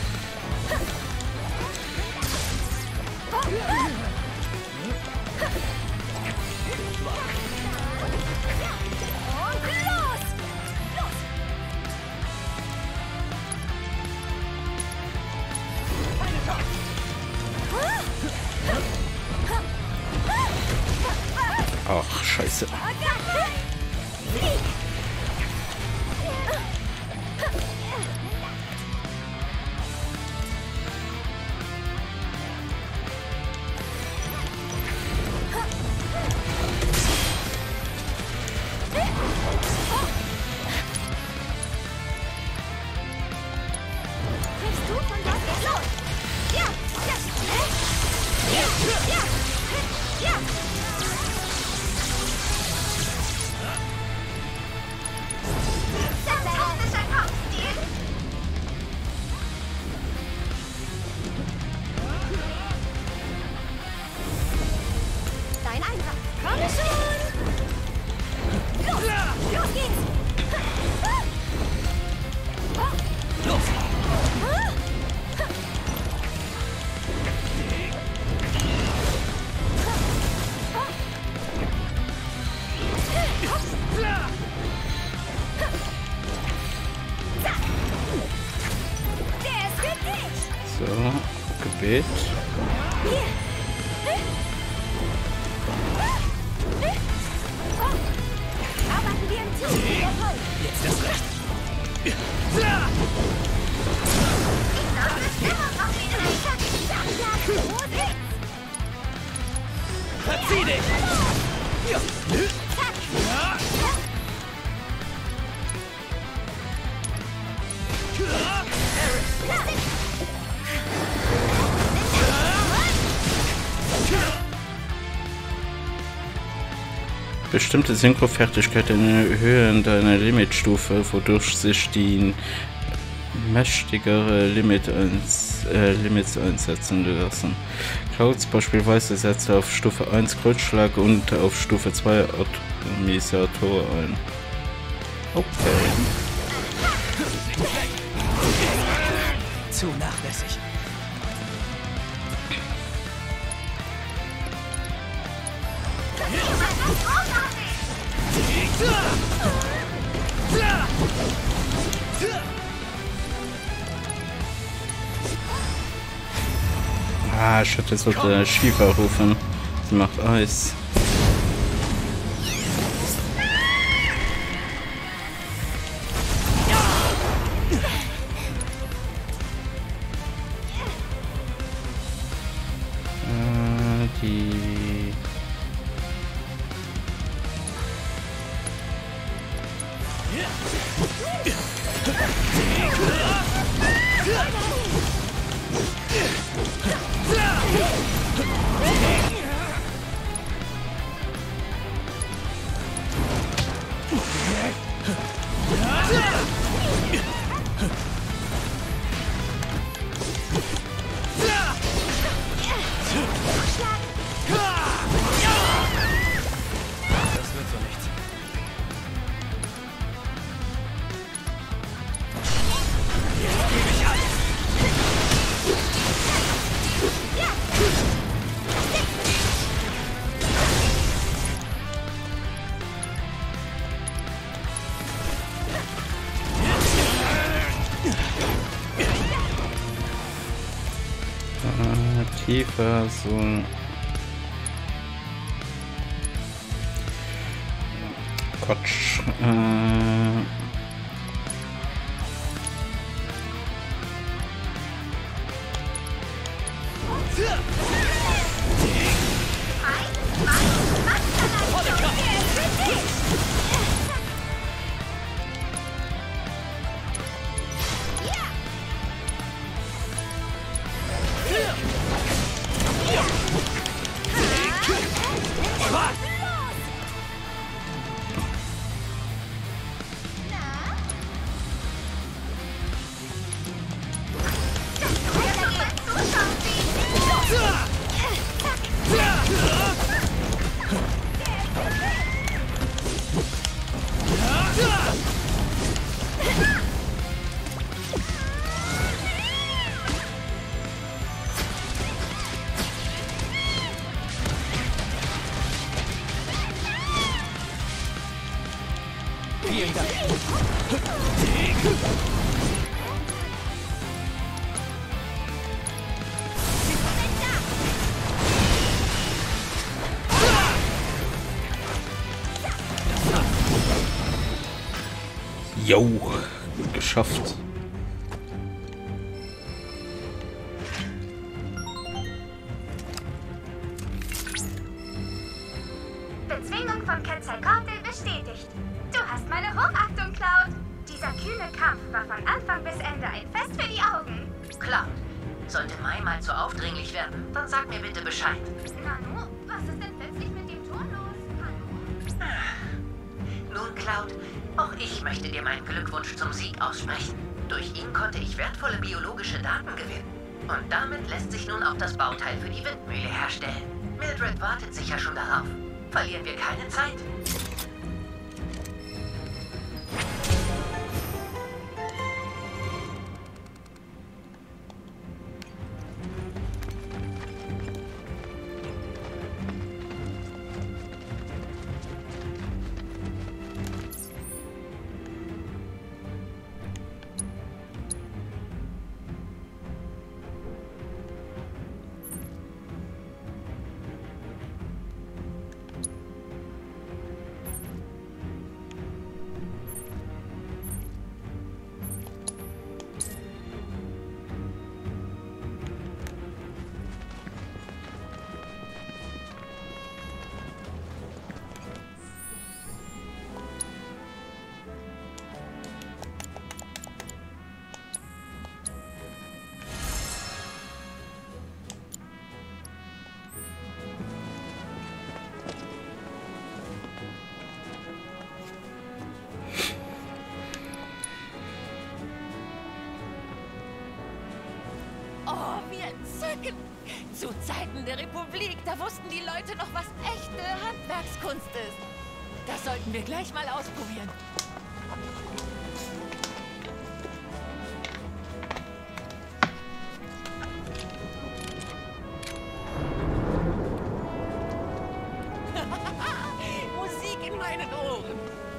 Und los! Los! Ach, Scheiße. Kriegst du von das jetzt los? Ja! Ja! Ja! Ja! Ja! Fantastischer Kampfstil! Dein Einsatz! Komm schon! Los! Los geht's! Los! Der ist für dich! So, Gebet. Hier! Arbeiten wir im Team! Jawohl! Jetzt erst recht. Verzieh dich! Bestimmte Synchrofertigkeiten erhöhen deine Limitstufe, wodurch sich die mächtigere Limits einsetzen lassen. Clouds beispielsweise setzt auf Stufe 1 Kreuzschlag und auf Stufe 2 Atomisator ein. Okay. Zu nachlässig. Ah, ich hätte so der Schiefer rufen. Sie macht Eis. Das wird so nichts. Jetzt gebe ich alles. Tiefer, so. Quatsch. Vielen Dank. Jo, geschafft. Bezwingung von Quetzalcoatl bestätigt. Du hast meine Hochachtung, Cloud. Dieser kühne Kampf war von Anfang bis Ende ein Fest für die Augen. Cloud, sollte Mai mal zu aufdringlich werden, dann sag mir bitte Bescheid. Nanu, was ist denn plötzlich mit dem Ton los? Nun, Cloud, auch ich möchte dir meinen Glückwunsch zum Sieg aussprechen. Durch ihn konnte ich wertvolle biologische Daten gewinnen. Und damit lässt sich nun auch das Bauteil für die Windmühle herstellen. Mildred wartet sicher schon darauf. Verlieren wir keine Zeit. Oh, wie entzückend! Zu Zeiten der Republik, da wussten die Leute noch, was echte Handwerkskunst ist. Das sollten wir gleich mal ausprobieren. Musik in meinen Ohren.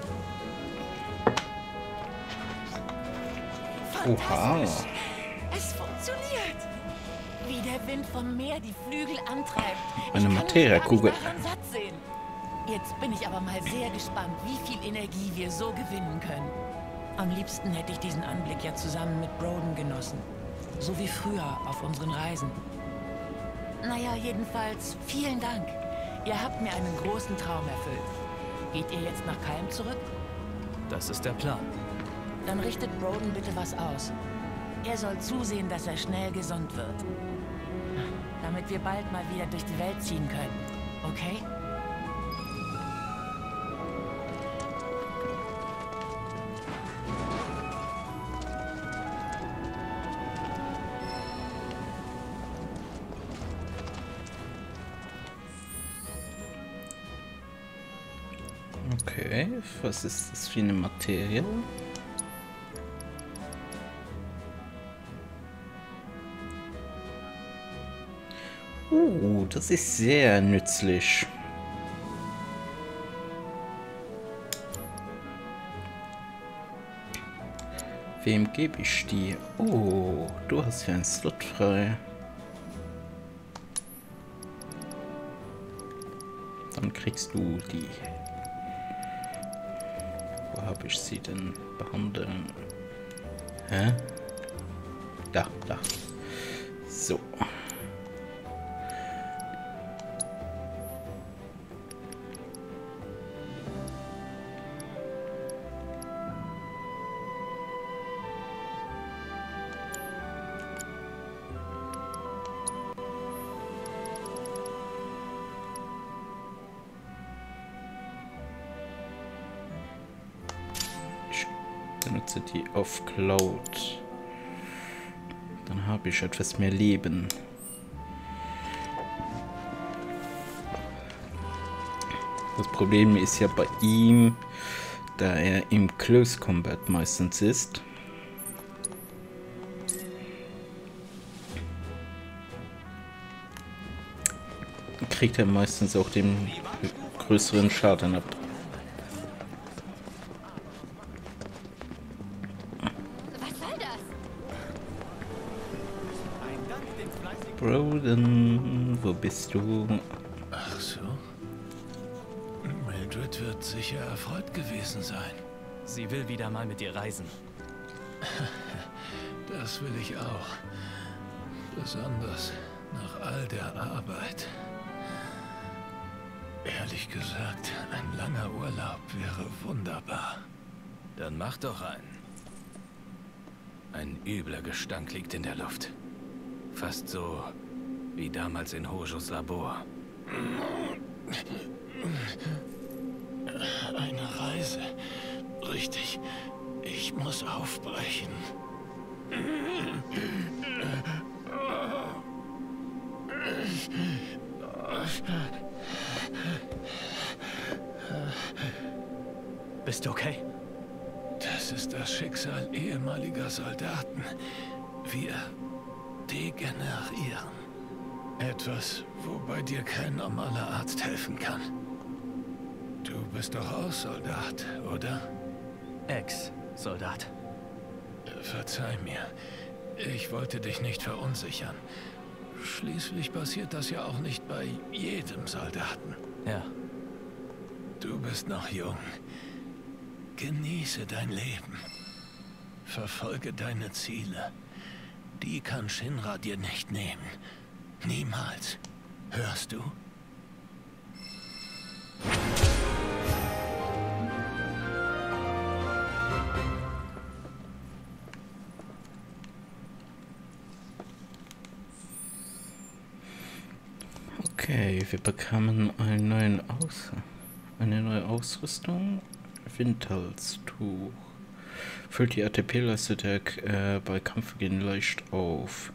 Oha. Es funktioniert. Wie der Wind vom Meer die Flügel antreibt. Eine Materiekugel. Satt sehen. Jetzt bin ich aber mal sehr gespannt, wie viel Energie wir so gewinnen können. Am liebsten hätte ich diesen Anblick ja zusammen mit Broden genossen. So wie früher auf unseren Reisen. Naja, jedenfalls vielen Dank. Ihr habt mir einen großen Traum erfüllt. Geht ihr jetzt nach Kalm zurück? Das ist der Plan. Dann richtet Broden bitte was aus. Er soll zusehen, dass er schnell gesund wird. Damit wir bald mal wieder durch die Welt ziehen können. Okay? Okay, was ist das für eine Materie? Das ist sehr nützlich. Wem gebe ich die? Oh, du hast ja einen Slot frei. Dann kriegst du die. Wo habe ich sie denn behandeln? Hä? Da. So. Benutze die auf Cloud. Dann habe ich etwas mehr Leben. Das Problem ist ja bei ihm, da er im Close Combat meistens ist. Kriegt er meistens auch den größeren Schaden ab. Broden, wo bist du? Ach so. Mildred wird sicher erfreut gewesen sein. Sie will wieder mal mit dir reisen. Das will ich auch. Besonders nach all der Arbeit. Ehrlich gesagt, ein langer Urlaub wäre wunderbar. Dann mach doch einen. Ein übler Gestank liegt in der Luft. Fast so wie damals in Hojos Labor. Eine Reise. Richtig. Ich muss aufbrechen. Bist du okay? Das ist das Schicksal ehemaliger Soldaten. Wir degenerieren. Etwas, wobei dir kein normaler Arzt helfen kann. Du bist doch auch Soldat, oder? Ex-Soldat. Verzeih mir. Ich wollte dich nicht verunsichern. Schließlich passiert das ja auch nicht bei jedem Soldaten. Ja. Du bist noch jung. Genieße dein Leben. Verfolge deine Ziele. Die kann Shinra dir nicht nehmen. Niemals. Hörst du? Okay, wir bekamen eine neue Ausrüstung. Windhalstuch. Füllt die ATP-Leiste bei Kampfbeginn leicht auf.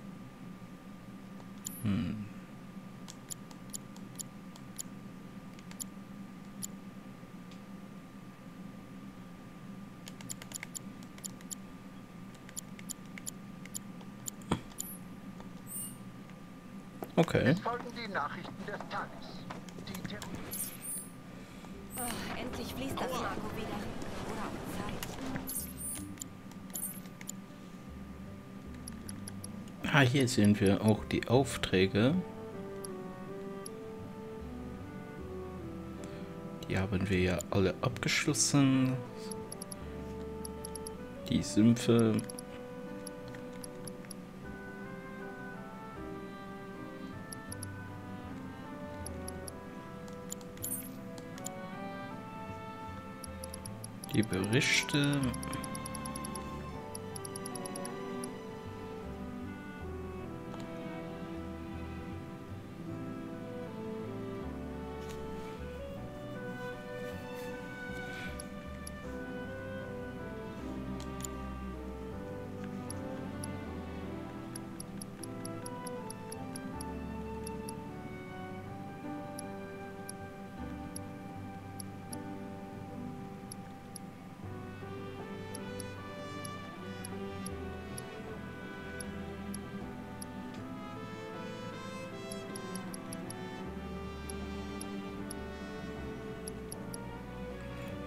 Okay. Es folgen die Nachrichten des Tages. Endlich fließt das Marco wieder. Oder auch Zeit. Hier sehen wir auch die Aufträge. Die haben wir ja alle abgeschlossen. Die Sümpfe. Die Berichte.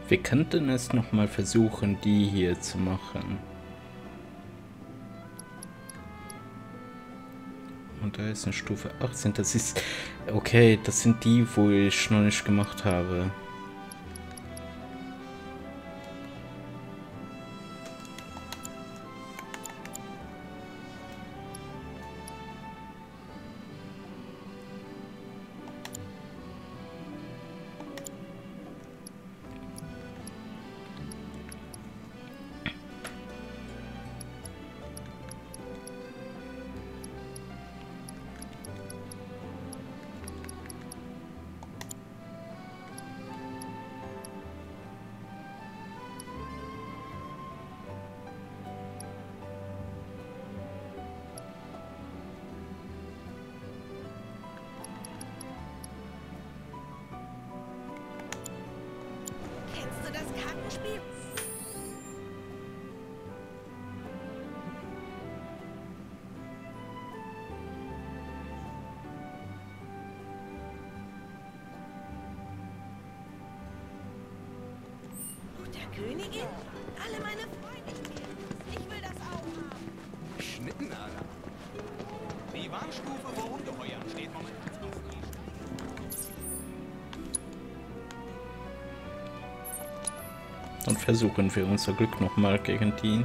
Wir könnten es nochmal versuchen, die hier zu machen. Und da ist eine Stufe 18. Das ist... Okay, das sind die, wo ich noch nicht gemacht habe. Königin? Alle meine Freunde spielen. Ich will das auch haben. Schnittenader. Die Warnstufe vor Ungeheuern steht momentan auf E. Dann versuchen wir unser Glück nochmal gegen die.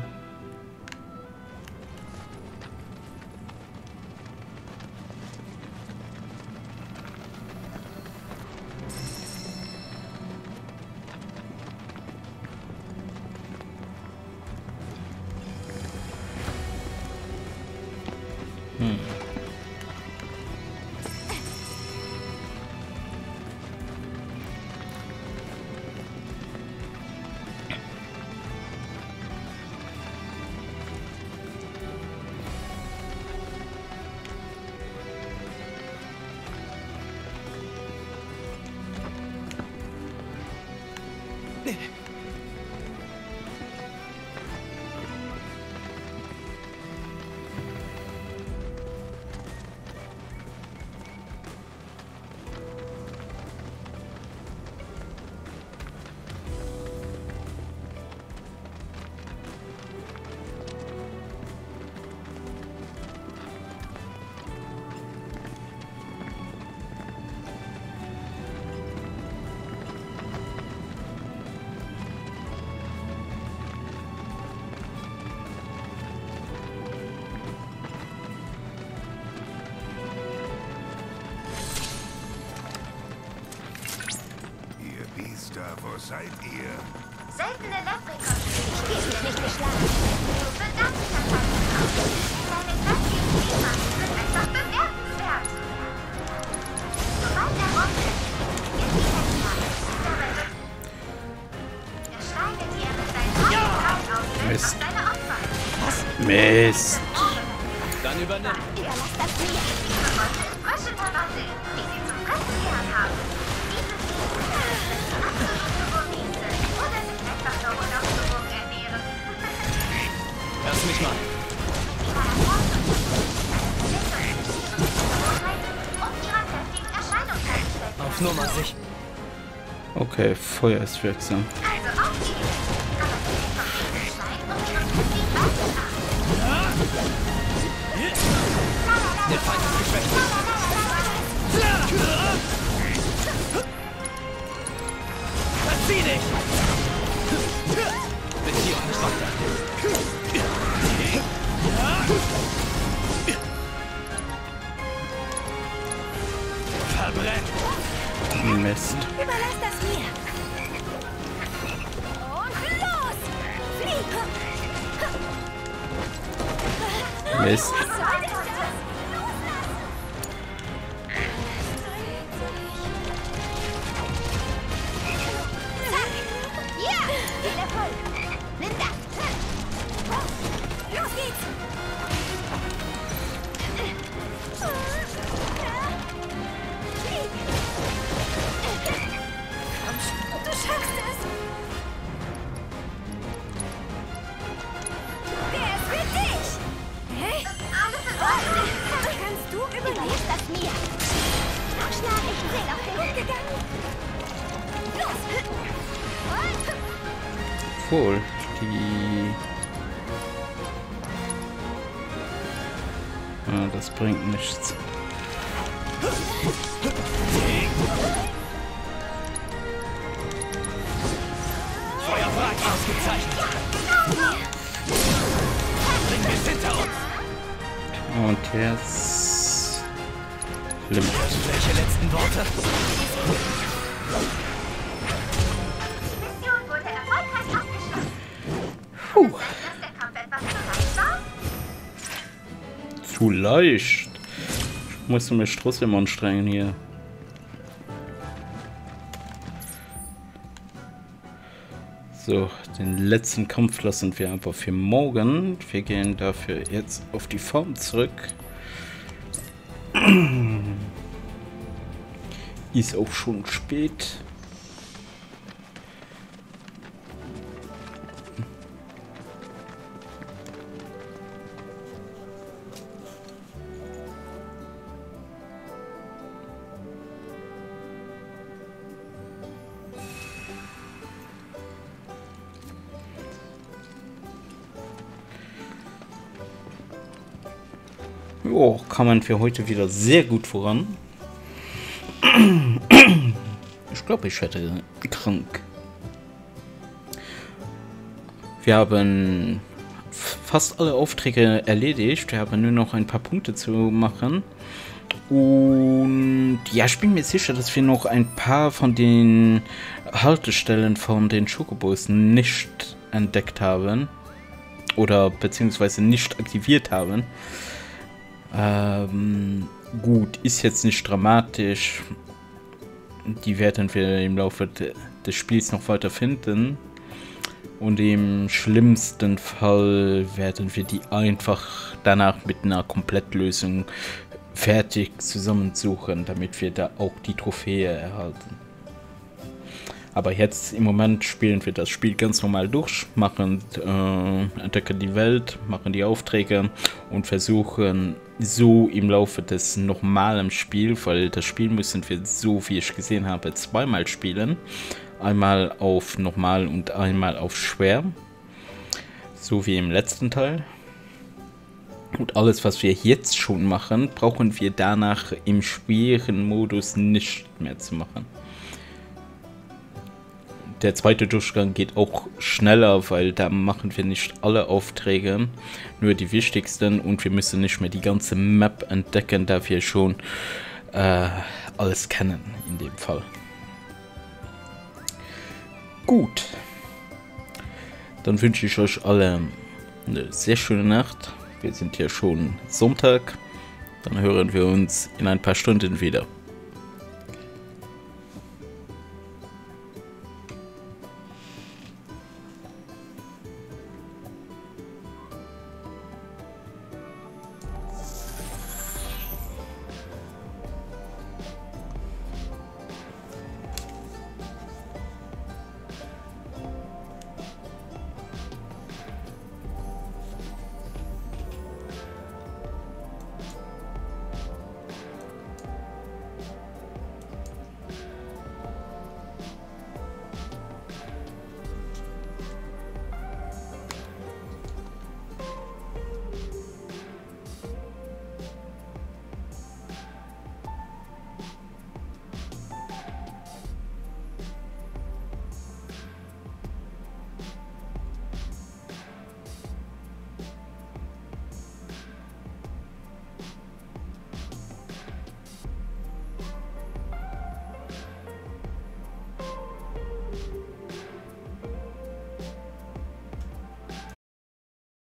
Wo seid ihr? Seltene Leprechauns. Ich gebe mich nicht geschlagen. Du bedankst deine kräftigen Käfer sind einfach bemerkenswert. Sobald er rumfällt, ihr Widerstand. Er schneidet ihr mit seinen Augen aus Mist. seine Opfer. Mist. Dann übernimm. Überlass das mir. Frische Tomate, die sie zum Fressen gern haben. Diese oder sich einfach nur unausgewogen ernähren. Lass mich mal. Auf Nummer sicher. Okay, Feuer ist wirksam. Also auf die. Aber nicht vom Schneiden und den Der Feind ist geschwächt. Verzieh dich! Beziehung nicht weiter. Verbrennt! Mist. Überlass das mir. Und los! Flieg! Mist. Voll. Die... Ah, das bringt nichts. Feuerfrei ausgezeichnet. Bringen wir es hinter uns. Und jetzt... Limit. Welche letzten Worte? Mission wurde erfolgreich abgeschlossen. Puh. Dass der Kampf etwas zu leicht war? Zu leicht. Ich muss mich trotzdem anstrengen hier. So, den letzten Kampf lassen wir einfach für morgen. Wir gehen dafür jetzt auf die Farm zurück. Ist auch schon spät. Jo, kann man für heute wieder sehr gut voran. Ich glaube, ich werde krank. Wir haben fast alle Aufträge erledigt. Wir haben nur noch ein paar Punkte zu machen. Und ja, ich bin mir sicher, dass wir noch ein paar von den Haltestellen von den Chocobos nicht entdeckt haben. Oder beziehungsweise nicht aktiviert haben. Gut, ist jetzt nicht dramatisch. Die werden wir im Laufe des Spiels noch weiter finden. Und im schlimmsten Fall werden wir die einfach danach mit einer Komplettlösung fertig zusammensuchen, damit wir da auch die Trophäe erhalten. Aber jetzt im Moment spielen wir das Spiel ganz normal durch, machen entdecken die Welt, machen die Aufträge und versuchen so im Laufe des normalen Spiels, weil das Spiel müssen wir, so wie ich gesehen habe, zweimal spielen. Einmal auf normal und einmal auf schwer. So wie im letzten Teil. Und alles, was wir jetzt schon machen, brauchen wir danach im schweren Modus nicht mehr zu machen. Der zweite Durchgang geht auch schneller, weil da machen wir nicht alle Aufträge, nur die wichtigsten, und wir müssen nicht mehr die ganze Map entdecken, da wir schon alles kennen in dem Fall. Gut, dann wünsche ich euch alle eine sehr schöne Nacht. Wir sind ja schon Sonntag, dann hören wir uns in ein paar Stunden wieder.